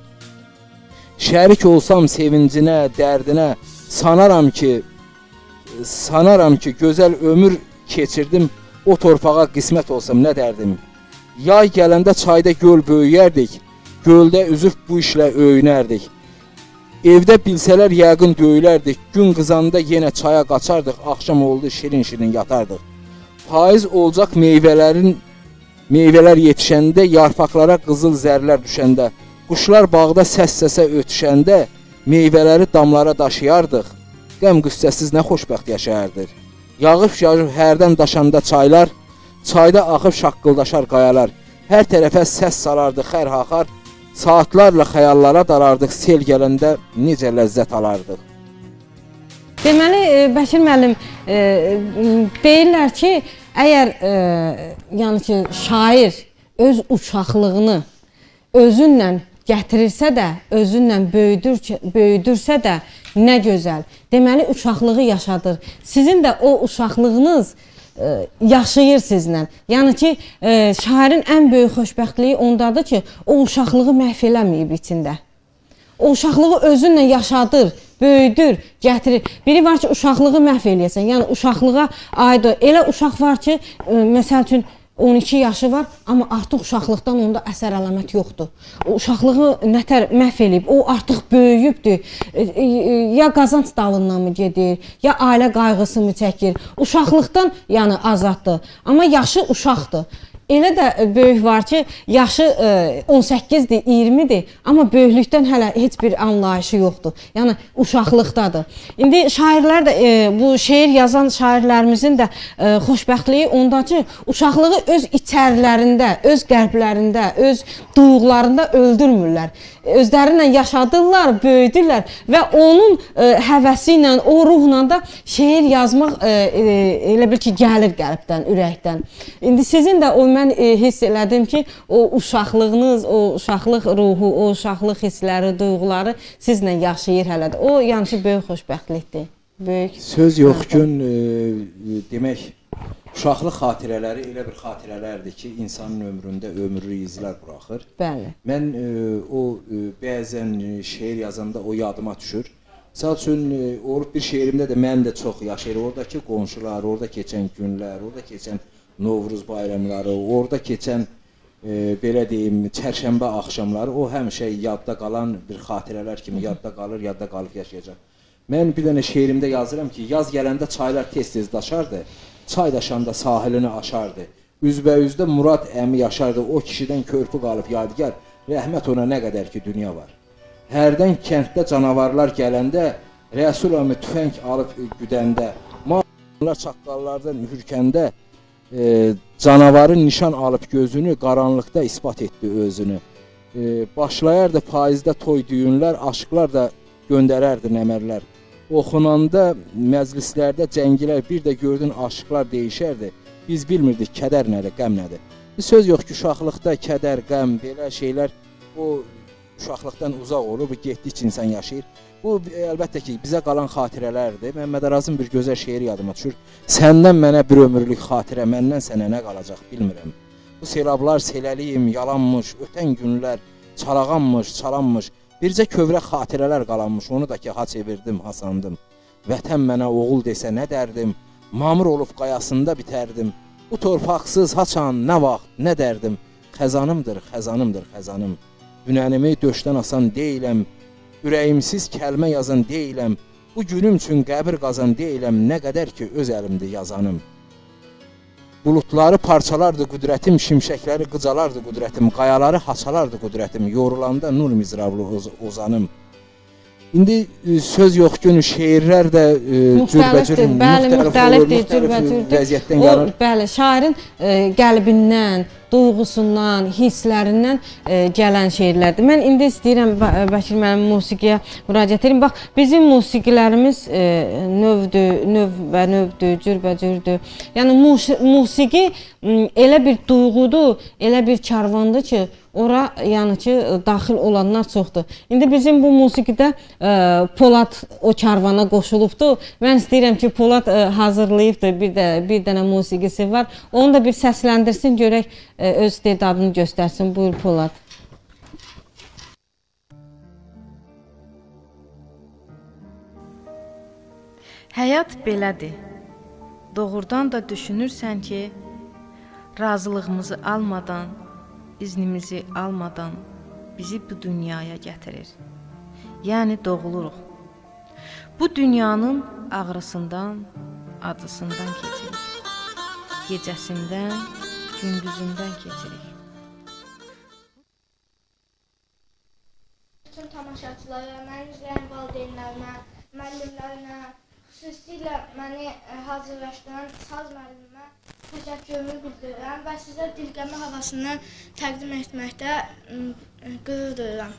Şərik olsam sevincinə, dərdinə, sanaram ki, sanaram ki, gözəl ömür keçirdim, o torpağa qismət olsam nə dərdim. Yay gələndə çayda göl böyüyərdik, göldə üzüb bu işlə öyünərdik. Evdə bilsələr yəqin döyülərdik, gün qızanda yenə çaya qaçardıq, axşam oldu şirin-şirin yatardıq. Faiz olacaq meyvələrin, meyvələr yetişəndə, yarpaqlara qızıl zərlər düşəndə, quşlar bağda səs-səsə ötüşəndə, meyvələri damlara daşıyardıq, qəm qüssəsiz nə xoşbəxt yaşayardıq. Yağıb-yağıb hərdən daşanda çaylar, çayda axıb şaqqıldaşar qayalar, hər tərəfə səs salardı xər-xaxar, saatlarla xəyallara dalardıq, sel gələndə necə ləzzət alardıq. Deməli, Bəşir müəllim, e, deyirlər ki, əgər e, yəni ki, şair öz uşaqlığını özünlə gətirirsə də, özünlə böyüdür, böyüdürsə də nə gözəl. Deməli, uşaqlığı yaşadır. Sizin də o uşaqlığınız yaşayır sizlə. Yəni ki, e, şairin ən böyük xoşbəxtliyi ondadır ki, o uşaqlığı məhv eləməyib içində. O uşaqlığı özünlə yaşadır, böyüdür, gətirir. Biri var ki, uşaqlığı məhv eləyəsən. Yəni, uşaqlığa aid elə uşaq var ki, e, məsəl üçün, on iki yaşı var, amma artıq uşaqlıqdan onda əsər əlamət yoxdur. O uşaqlığı nətər məhv eləyib, o artıq böyüyübdür. Ya qazanc dalından mı gedir, ya ailə qayğısı mı çəkir. Uşaqlıqdan yəni azaddır, amma yaşı uşaqdır. Elə də böyük var ki, yaşı on səkkizdir, iyirmidir, amma böyüklükdən hələ heç bir anlayışı yoxdur. Yəni, uşaqlıqdadır. İndi şairlər də, bu şeir yazan şairlərimizin də xoşbəxtliyi ondadır ki, uşaqlığı öz içərilərində, öz qəlblərində, öz duyğularında öldürmürlər. Özlərinlə yaşadırlar, böyüdürlər və onun həvəsi ilə, o ruhla da şeir yazmaq elə bil ki, gəlir qəlbdən, ürəkdən. İndi sizin də o mən hiss elədim ki, o uşaqlığınız, o uşaqlıq ruhu, o uşaqlıq hissləri, duyğuları sizlə yaşayır hələ də. O, yəni ki, böyük xoşbəxtlikdir. Böyük. Söz yox gün, demək, uşaqlıq xatirələri elə bir xatirələrdir ki, insanın ömründə ömürlü izlər buraxır. Bəli. Mən o, bəzən şeir yazanda o yadıma düşür. Misal üçün, olub bir şeirimdə də mən də çox yaşayır. Oradakı qonşular, orada keçən günlər, orada keçən Novruz bayramları, orada keçən, e, belə deyim, çərşənbə axşamları, o həmişə yadda qalan bir xatirələr kimi yadda qalır, yadda qalıb yaşayacaq. Mən bir dənə şeirimdə yazıram ki, yaz gələndə çaylar tez-tez daşardı, çay daşanda sahilini aşardı. Üzbə-üzdə Murad əmi yaşardı, o kişidən körpü qalıb yadigar, rəhmət ona nə qədər ki dünya var. Hərdən kənddə canavarlar gələndə, Rəsul əmi tüfəng alıb güdəndə, mağlar çaqqallardan hürkəndə, E, canavarın nişan alıb gözünü, qaranlıqda ispat etdi özünü. E, başlayardı paizdə toy düyünlər, aşıqlar da göndərərdi nəmərlər. Oxunanda məclislərdə cəngilər, bir də gördün aşıqlar deyişərdi. Biz bilmirdik kədər nədir, qəm nədir. Bir söz yox ki, uşaqlıqda kədər, qəm, belə şeylər o uşaqlıqdan uzaq olur, bu getdikcə insan yaşayır. Bu, əlbəttə ki, bizə qalan xatirələrdir. Məmməd Arazın bir gözəl şeiri yadıma düşür. Səndən mənə bir ömürlük xatirə, məndən sənə nə qalacaq, bilmirəm. Bu selablar seləliyim, yalanmış, ötən günlər çalağanmış, çalanmış. Bircə kövrə xatirələr qalanmış, onu da ki, ha çevirdim, ha sandım. Vətən mənə oğul desə nə dərdim, mamur olub qayasında bitərdim. Bu torpaqsız haçan, nə vaxt, nə dərdim. xəzanımdır, xəzanımdır, xəzanım. Dünənimi döşdən asan deyiləm, ürəyimsiz kəlmə yazan deyiləm, bu gülüm üçün qəbir qazan deyiləm, nə qədər ki öz əlimdə yazanım. Bulutları parçalardı qüdrətim, şimşəkləri qıcalardı qüdrətim, qayaları haçalardı qüdrətim, yorulanda nur mizrablı uzanım. İndi söz yox gün şeirlər də cürbəcür, müxtəlifdir, cürbəcür vəziyyətdən gəlir. Bəli, şairin qəlbindən, duyğusundan, hisslərindən gələn şeirlərdir. Mən indi istəyirəm Bəkir müəllim musiqiyə müraciət edim. Bax, bizim musiqilərimiz növdür, növ və növdür, cürbəcürdür. Yəni musiqi elə bir duyğudur, elə bir karvandır ki, ora yəni ki, daxil olanlar çoxdur. İndi bizim bu musiqidə Polad o karvana qoşulubdur. Mən istəyirəm ki, Polad hazırlayıbdır, bir də bir dənə musiqisi var. Onu da bir səsləndirsin, görək öz istedadını göstərsin. Buyur Polad. Həyat belədir. Doğrudan da düşünürsən ki, razılığımızı almadan, iznimizi almadan bizi bu dünyaya gətirir. Yəni doğuluruq. Bu dünyanın ağrısından, acısından keçirik. Gecəsindən, gündüzündən keçirik. Bütün tamaşaçılara, mən izləyən valideynlərimə, müəllimlərimə, xüsusilə məni hazırlaşdıran saz müəllimimə təşəkkürümü bildirirəm və sizə Dilqəmə havasını təqdim etməkdə qürur duyuram.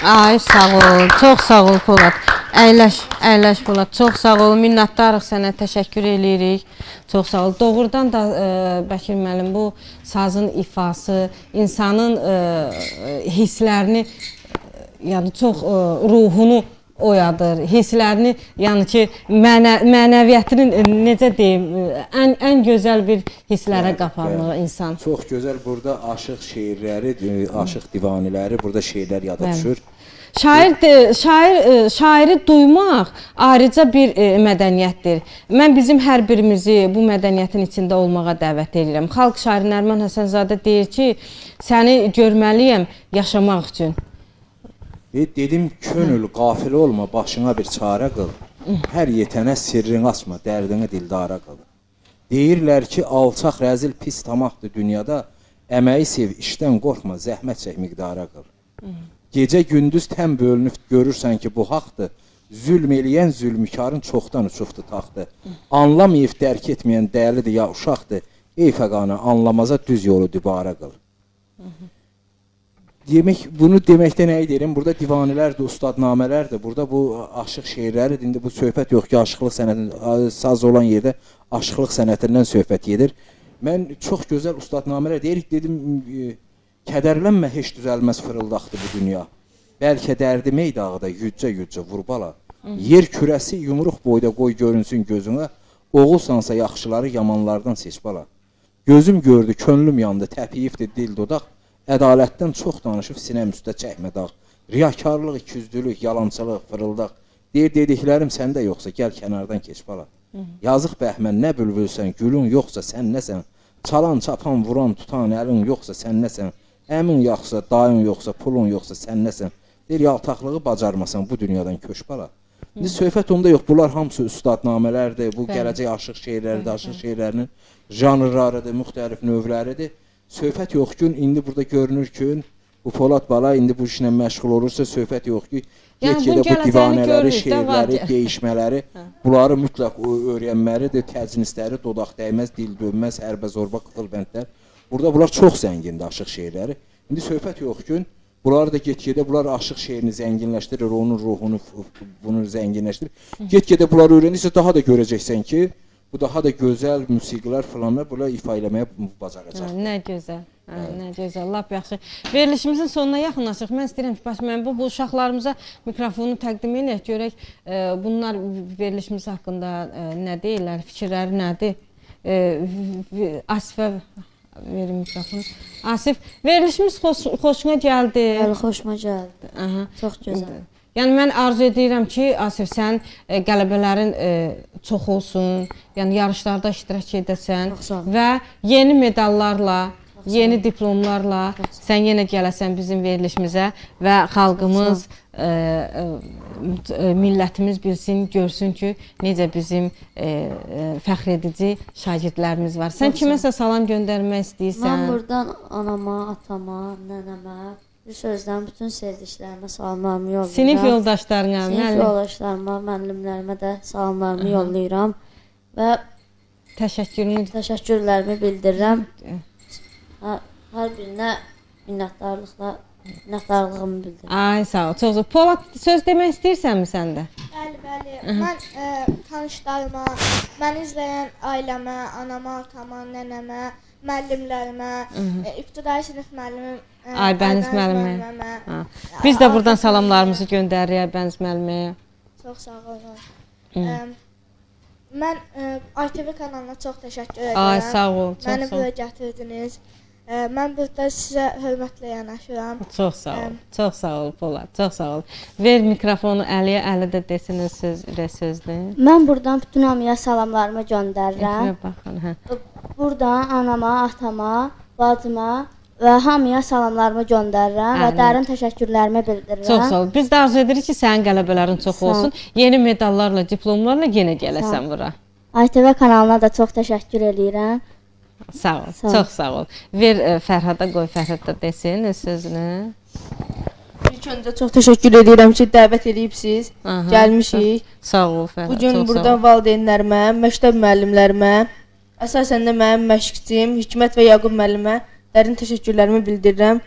Ay, sağ ol. Çox sağ ol Polad. Əyləş, əyləş Polad. Çox sağ ol. Minnətdarıq sənə. Təşəkkür eləyirik. Çox sağ ol. Doğrudan da ə, Bəkir müəllim, bu sazın ifası insanın ə, hisslərini, yəni çox ə, ruhunu oyadır, hisslərini, yəni ki, mənə, mənəviyyətinin necə deyim, ən, ən gözəl bir hisslərə qapanır insan. Çox gözəl burada aşıq şeirləri, aşıq divanələri, burada şeirlər yada düşür. Şair, şair, şairi duymaq ayrıca bir e, mədəniyyətdir. Mən bizim hər birimizi bu mədəniyyətin içində olmağa dəvət edirəm. Xalq şairi Nəriman Həsənzadə deyir ki, səni görməliyəm yaşamaq üçün. Dedim, könül qafil olma, başına bir çarə qıl. Hər yetənə sirrini açma, dərdini dildara qıl. Deyirlər ki, alçaq, rəzil, pis tamaqdır dünyada. Əməyi sev, işdən qorxma, zəhmət çək, miqdara qıl. Gecə gündüz təm bölünüb görürsən ki, bu haqdır. Zülm eləyən zülmükarın çoxdan uçubdur taxtı. Anlamayıb dərk etməyən dəyərlidir ya uşaqdır. Ey fəqanə, anlamaza düz yolu dübarə qıl. Demək, bunu deməkdə nəyi deyirəm? Burada divanələrdir, ustadnamələrdir. Burada bu aşıq şeirləridir. İndi bu söhbət yox ki, aşıqlıq sənətindən, saz olan yerdə aşıqlıq sənətindən söhbət gedir. Mən çox gözəl ustadnamələr deyirik, dedim, kədərlənmə, heç düzəlməz fırıldaqdır bu dünya. Bəlkə dərdi meydağda yüccə-yüccə vurbala. Yer kürəsi yumruq boyda qoy görünsün gözünə. Oğulsansa yaxşıları yamanlardan seç bala. Gözüm gördü, könlüm yandı, təpiyifdir dil dodaq. Ədalətdən çox danışıb sinəm üstə çəkmə dağ. Riyakarlıq, ikiyüzlülük, yalançılıq, fırıldaq. Deyir, dediklərim səndə yoxsa, gəl kənardan keç bala. Yazıq bəhmən, nə bülbülsən, gülün yoxsa, sən nəsən? Çalan, çapan, vuran, tutan, əlin yoxsa, sən nəsən? Əmin yoxsa, dayın yoxsa, pulun yoxsa, sən nəsən? Deyir, yaltaqlığı bacarmasan, bu dünyadan köş bala. İndi söhbət onda yox, bunlar hamısı üstadnamələrdir, bu gələcək aşıq şeirləridir, aşıq şeirlərinin janrlarıdır, müxtəlif növləridir. Söhbət yox ki, indi burada görünür ki, bu Polad bala indi bu işlə məşğul olursa, söhbət yox ki, get-gedə bu divanələri, şeirləri, deyişmələri, bunları mütləq öyrənməlidir, təcnisləri, dodaq dəyməz, dil dönməz, hərbə zorba, qıfıl bəndlər. Burada bunlar çox zəngindir aşıq şeirləri. İndi söhbət yox ki, bunlar da get-gedə, bunlar aşıq şeirini zənginləşdirir, onun ruhunu, bunu zənginləşdirir. Get-gedə bunları öyrənirsə, daha da görəcəksən ki, bu daha da gözəl musiqilər falanlar bunlar ifa eləməyə bacaracaq. Nə gözəl, hə, nə gözəl, lap yaxşı. Verilişimizin sonuna yaxınlaşıq. Mən istəyirəm ki, baş, mən bu, bu uşaqlarımıza mikrofonu təqdim edək, görək, e, bunlar verilişimiz haqqında e, nə deyirlər, fikirləri nədir? E, Asifə verin mikrofonu. Asif, verilişimiz xoş, xoşuna gəldi. Bəli, xoşuma gəldi. Aha. Çox gözəl. Yəni, mən arzu edirəm ki, Asif, sən e, qələbələrin e, çox olsun, yəni yarışlarda iştirak edəsən və yeni medallarla, yeni diplomlarla sən yenə gələsən bizim verilişimizə və xalqımız, e, e, millətimiz bilsin, görsün ki, necə bizim e, e, fəxr edici şagirdlərimiz var. Sən kiməsə salam göndərmək istəyirsən? Mən buradan anama, atama, nənəmə, bir sözdən bütün sevdiklərimə salamlarımı yollayıram. Sinif yoldaşlarına, Sinif yoldaşlarıma, müəllimlərimə də salamlarımı yollayıram və təşəkkürümü təşəkkürlərimi bildirirəm. Hər, hər birinə minnətdarlıqla minnətdarlığımı bildirirəm. Ay, sağ ol. Çox Polad, söz demək istəyirsənmi sən də? Bəli, bəli. Mən ə, tanışlarıma, məni izləyən ailəmə, anama, atama, nənəmə, müəllimlərimə, ibtidai sinif müəllimim, Aybəniz müəllimə. Biz də buradan salamlarımızı göndəririk Aybəniz müəlliməyə. Çox sağ olun. Mən I T V kanalına çox təşəkkür edirəm. Ay, sağ ol. Məni bura gətirdiniz. Mən burada sizə hörmətlə yanaşıram. Çox sağ ol. Çox sağ ol Polad. Çox sağ ol. Ver mikrofonu Əliyə, Əli də desin söz, sözdür. Mən buradan bütün hamıya salamlarımı göndərirəm. Baxın, hə. Buradan anama, atama, bacıma və hamıya salamlarımı göndərirəm və dərin təşəkkürlərimi bildirirəm. Çox sağ ol. Biz də arzu edirik ki, sənin qələbələrin çox olsun. Yeni medallarla, diplomlarla yenə gələsən bura. I T V kanalına da çox təşəkkür edirəm. Sağ ol, sağ çox sağ ol. Ver e, Fərhada, qoy Fərhad da desin sözünü. İlk öncə çox təşəkkür edirəm ki, dəvət edibsiz, gəlmişik. Sağ ol Fərhad. Bugün buradan valideynlərimə, məktəb müəllimlərimə, əsasən də mənim məşqçim Hikmət və Yaqub müəllimə dərin təşəkkürlərimi bildirirəm.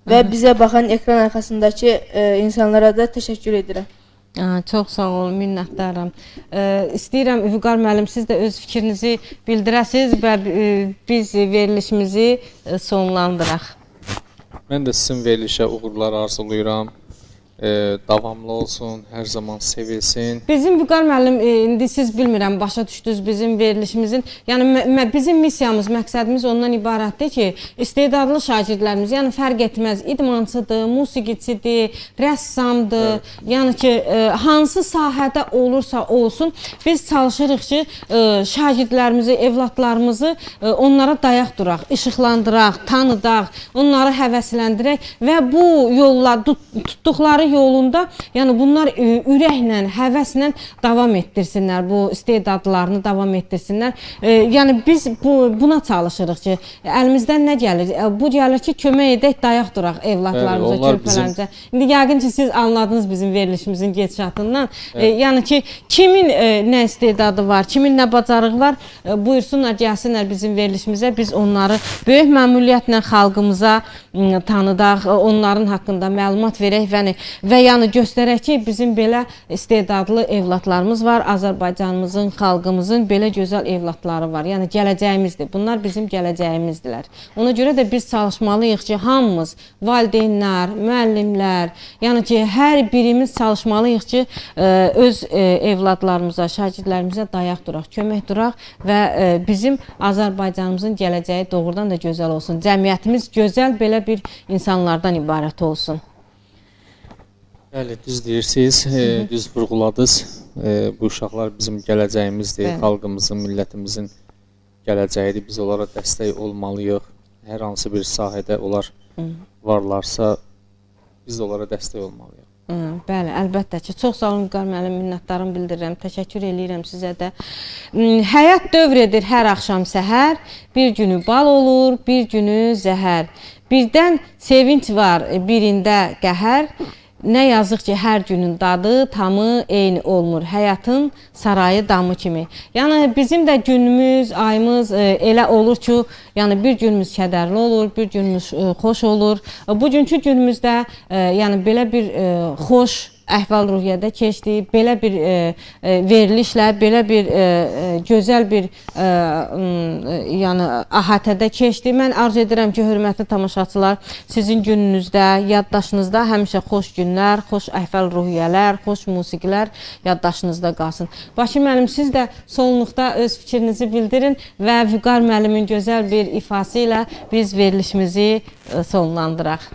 və bizə baxan ekran arxasındakı e, insanlara da təşəkkür edirəm. Aa, çox sağ olun, minnətdaram. E, istəyirəm Vüqar müəllim, siz də öz fikrinizi bildirəsiniz və e, biz verilişimizi e, sonlandıraq. Mən də sizin verilişə uğurlar arzulayıram. E, davamlı olsun, hər zaman sevilsin. Bizim Vüqar müəllim, e, indi siz bilmirəm, başa düşdünüz bizim verilişimizin, yəni bizim missiyamız, məqsədimiz ondan ibarətdir ki, istedadlı şagirdlərimiz, yəni fərq etməz, idmançıdır, musiqiçidir, rəssamdır, evet. yəni ki, e, hansı sahədə olursa olsun, biz çalışırıq ki, e, şagirdlərimizi, evladlarımızı e, onlara dayaq duraq, işıqlandıraq, tanıdaq, onları həvəsləndirək və bu yolla tutduqları yolunda, yəni bunlar e, ürəklə, həvəslə davam etdirsinlər, bu istedadlarını davam etdirsinlər. E, yəni biz bu, buna çalışırıq ki, əlimizdən nə gəlir? E, bu gəlir ki, kömək edək, dayaq duraq evladlarımıza, körpələrimizə. Bizim... İndi yəqin ki, siz anladınız bizim verilişimizin gedişatından. Evet. E, yəni ki, kimin e, nə istedadı var, kimin nə bacarığı var, e, buyursunlar, gəlsinlər bizim verilişimizə, biz onları böyük məmuliyyətlə xalqımıza e, tanıdaq, onların haqqında məlumat verək və Və yəni göstərək ki, bizim belə istedadlı evladlarımız var, Azərbaycanımızın, xalqımızın belə gözəl evladları var. Yəni gələcəyimizdir. Bunlar bizim gələcəyimizdilər. Ona görə də biz çalışmalıyıq ki, hamımız, valideynlər, müəllimlər, yəni ki, hər birimiz çalışmalıyıq ki, öz evladlarımıza, şagirdlərimizə dayaq duraq, kömək duraq və bizim Azərbaycanımızın gələcəyi doğrudan da gözəl olsun. Cəmiyyətimiz gözəl belə bir insanlardan ibarət olsun. Bəli, düz deyirsiniz, e, düz vurğuladınız. E, bu uşaqlar bizim gələcəyimizdir, Bəli. xalqımızın, millətimizin gələcəyidir. Biz onlara dəstək olmalıyıq. Hər hansı bir sahədə onlar Hı. varlarsa, biz də onlara dəstək olmalıyıq. Hı, bəli, əlbəttə ki. Çox sağ olun, Vüqar müəllim, minnətdarım bildirirəm. Təşəkkür eləyirəm sizə də. Həyat dövr edir hər axşam səhər. Bir günü bal olur, bir günü zəhər. Birdən sevinç var, birində qəhər. Nə yazıq ki, hər günün dadı, tamı eyni olmur. Həyatın sarayı damı kimi. Yəni bizim də günümüz, ayımız e, elə olur ki, yəni bir günümüz kədərli olur, bir günümüz e, xoş olur. Bugünkü günümüzdə e, yəni belə bir e, xoş əhval-ruhiyyədə keçdi, belə bir e, e, verilişlə, belə bir e, e, gözəl bir e, e, yəni əhatədə keçdi. Mən arzu edirəm ki, hörmətli tamaşaçılar, sizin gününüzdə, yaddaşınızda həmişə xoş günlər, xoş əhval-ruhiyyələr, xoş musiqilər yaddaşınızda qalsın. Bakir müəllim, siz də sonluqda öz fikrinizi bildirin və Vüqar müəllimin gözəl bir ifası ilə biz verilişimizi e, sonlandıraq.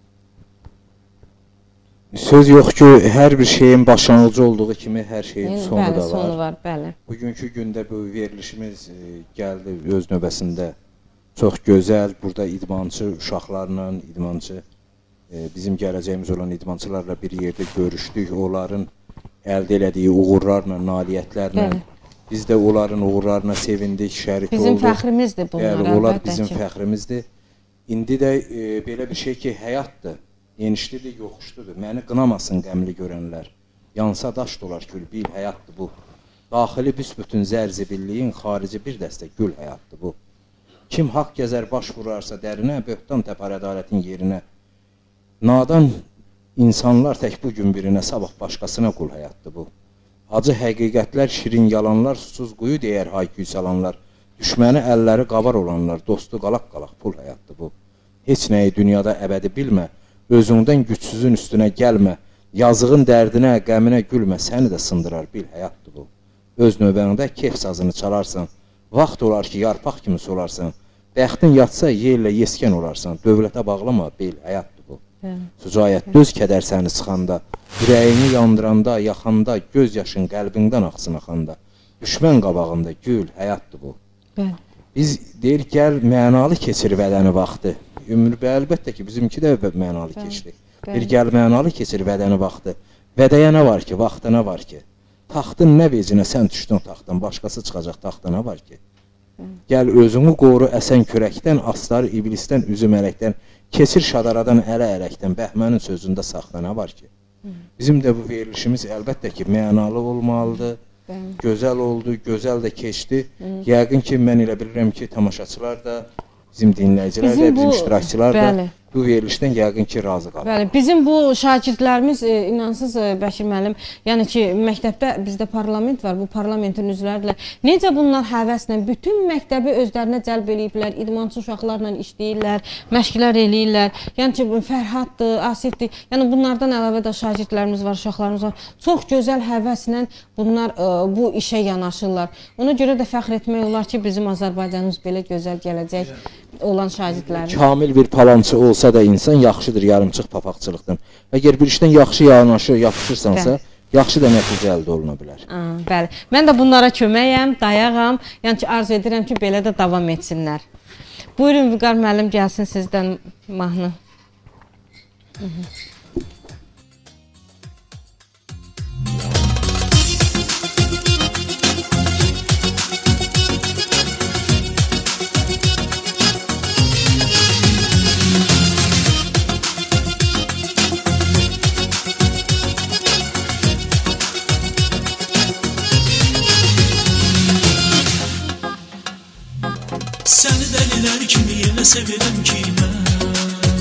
Söz yox ki, hər bir şeyin başlanğıcı olduğu kimi hər şeyin yəni, sonu bəli, da var. Sonu var, bəli. Bugünkü gündə bu verilişimiz gəldi öz növbəsində. Çox gözəl, burada idmançı uşaqlarla, idmançı bizim gələcəyimiz olan idmançılarla bir yerdə görüşdük. Onların əldə elədiyi uğurlarla, nailiyyətlərlə bəli. Biz də onların uğurlarına sevindik, şərik bizim olduq. Bizim fəxrimizdir bunlar, yəni, onlar əlbəttə bizim ki. fəxrimizdir. İndi də e, belə bir şey ki, həyatdır. Enişlidir, yoxuşludur. Məni qınamasın qəmli görənlər. Yansa daş dolar gül, bil həyatdır bu. Daxili büsbütün zərzibilliyin, xarici bir dəstə gül həyatdır bu. Kim haqq gəzər baş vurarsa dərinə, böhtan təpər ədalətin yerinə. Nadan insanlar tək bu gün birinə, sabah başqasına qul həyatdır bu. Acı həqiqətlər, şirin yalanlar, susuz quyu deyər hayküy salanlar. Düşməni əlləri qabar olanlar, dostu qalaq-qalaq pul həyatdır bu. Heç nəyi dünyada əbədi bilmə. Özündən gücsüzün üstünə gəlmə, yazığın dərdinə, qəminə gülmə, səni də sındırar, bil həyatdır bu. Öz növbəndə kef sazını çalarsan, vaxt olar ki, yarpaq kimi solarsan, bəxtin yatsa, yerlə yeskən olarsan, dövlətə bağlama, bil həyatdır bu. Sücayət, döz kədər səni sıxanda, ürəyini yandıranda, yaxanda, göz yaşın qəlbindən axsın axanda, düşmən qabağında gül, həyatdır bu. Biz deyirik, gəl, mənalı keçir vədəni vaxtı. Ümür bəy, əlbəttə ki, bizimki də mənalı keçdi. Bir gəl mənalı keçir vədəni vaxtı. Vədəyə nə var ki, vaxta nə var ki? Taxtın nə vecinə sən düşdün taxtdan, başqası çıxacaq taxta nə var ki? Gəl özünü qoru əsən kürəkdən, asları iblisdən, üzü mələkdən, keçir şadaradan, ələ ələkdən, bəhmənin sözündə saxta nə var ki? Bizim də bu verilişimiz əlbəttə ki, mənalı olmalıdır, gözəl oldu, gözəl də keçdi. Yəqin ki, mən elə bilirəm ki, tamaşaçılar da, bizim dinləyicilər də, bizim iştirakçılar da bu verilişdən yəqin ki, razı qalır. Bəli, bizim bu şagirdlərimiz e, inansız e, Bəşir müəllim, yəni ki, məktəbdə bizdə parlament var, bu parlamentin üzvlərilə necə bunlar həvəslə bütün məktəbi özlərinə cəlb eləyiblər, idmançı uşaqlarla işləyirlər, məşqlər eləyirlər. Yəni ki, Fərhaddır, Asifdir. Yəni bunlardan əlavə də şagirdlərimiz var, uşaqlarımız var. Çox gözəl həvəslə bunlar e, bu işə yanaşırlar. Ona görə də fəxr etmək olar ki, bizim Azərbaycanımız belə gözəl gələcək olan şagirdlərimiz. Kamil bir palançı olsa da insan yaxşıdır yarımçıq papaqçılıqdan. Əgər bir işdən yaxşı yanaşı, yapışırsansa, bəli, yaxşı da nəticə əldə oluna bilər. Aa, bəli. Mən də bunlara köməyəm, dayağam. Yəni ki, arzu edirəm ki, belə də davam etsinlər. Buyurun, Vüqar müəllim, gəlsin sizdən mahnı. Hı -hı. Səni dəlilər kimi elə sevirəm ki mən,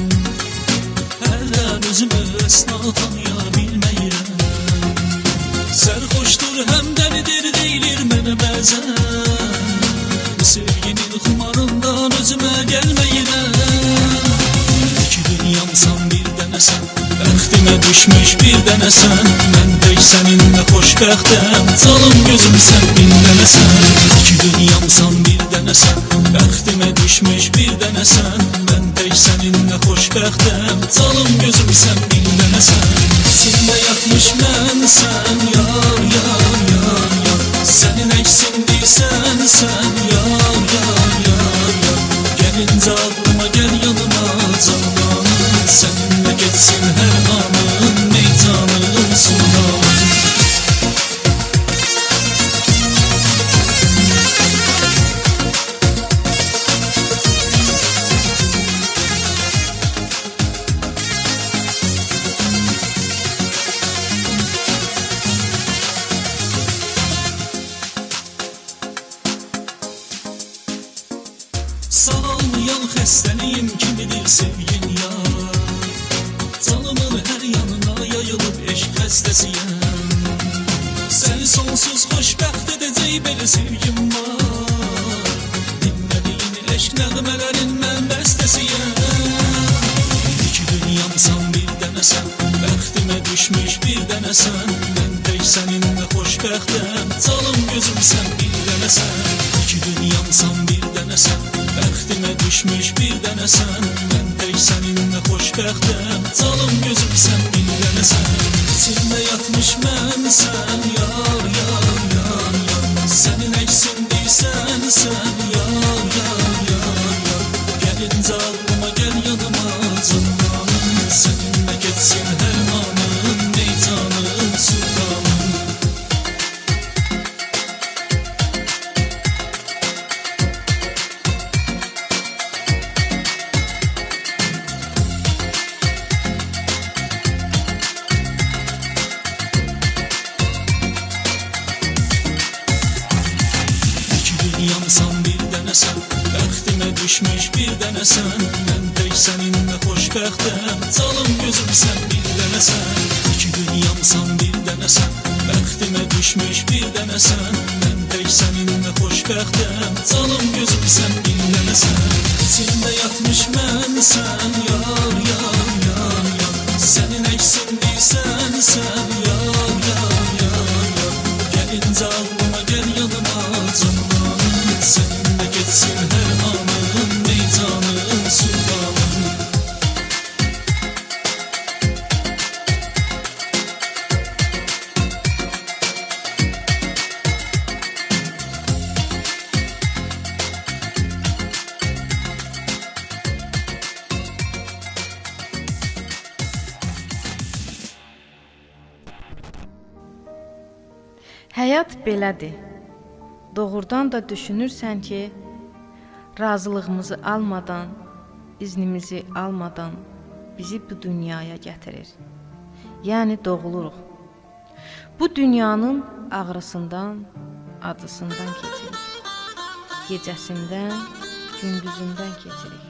hərdən özümü əsna tanıya bilməyirəm. Sərxoşdur, həm dəlidir deyilir mənə bəzən, sevginin xumarından özümə gəlməyirəm. İki dünyamsan bir dənəsən, bəxtimə düşmüş bir dənəsən, mən tək səninlə xoşbəxtəm, çalım gözüm sən bin dənəsən. İki dünyamsan bir dənəsən, bəxtimə düşmüş bir dənəsən, mən tək səninlə xoşbəxtəm, çalım gözüm sən bin dənəsən. İçində yatmış mənsən, yar, yar, yar, yar, sənin əksindirsən sən, yar, yar, yar, yar, gəlincə ağlıma gəl yanıma canım, səninlə geçsin hər anın, meydanın sultanım. Sağalmayan xəstəliyim kimidir sevgin yar, canımın hər yanına yayılıb eşq xəstəsiyəm. Səni sonsuz xoşbəxt edəcək belə sevgim var, dinlədiyin eşq nəğmələrin mən bəstəsiyəm. İki dünyamsan bir dənəsən, bəxtimə düşmüş bir dənəsən, mən tək səninlə xoşbəxtəm, çalım gözüm sən bir dənəsən. İki dünyamsan bir dənəsən, bəxtimə düşmüş bir dənəsən, mən tək səninlə xoşbəxtəm, çalım gözüm sən bir dənəsən. İçində yatmış mənsən, yar, yar, yar, yar, sənin əksindirsən sən, yar, yar, yar, yar, gəlincə ağlıma gəl yanıma canım, səninlə geçsin hər anın, meydanın sultanım. Dünyamsan bir dənəsən, bəxtimə düşmüş bir dənəsən, mən tək səninlə xoşbəxtəm, çalım gözüm sən bir dənəsən. İki dünyamsan bir dənəsən, bəxtimə düşmüş bir dənəsən, mən tək səninlə xoşbəxtəm, çalım gözüm sən bir dənəsən. İçində yatmış mənsən, yar, yar, yar, yar, sənin əksindirsən sən, yar, yar, yar, yar, gəlincə ağlıma gəl yanıma canım, səninlə geçsin hər anın, meydanın sultanım. Həyat belədir. Doğrudan da düşünürsən ki, razılığımızı almadan, iznimizi almadan bizi bu dünyaya gətirir. Yəni doğuluruq. Bu dünyanın ağrısından, acısından keçirik. Gecəsindən, gündüzündən keçirik.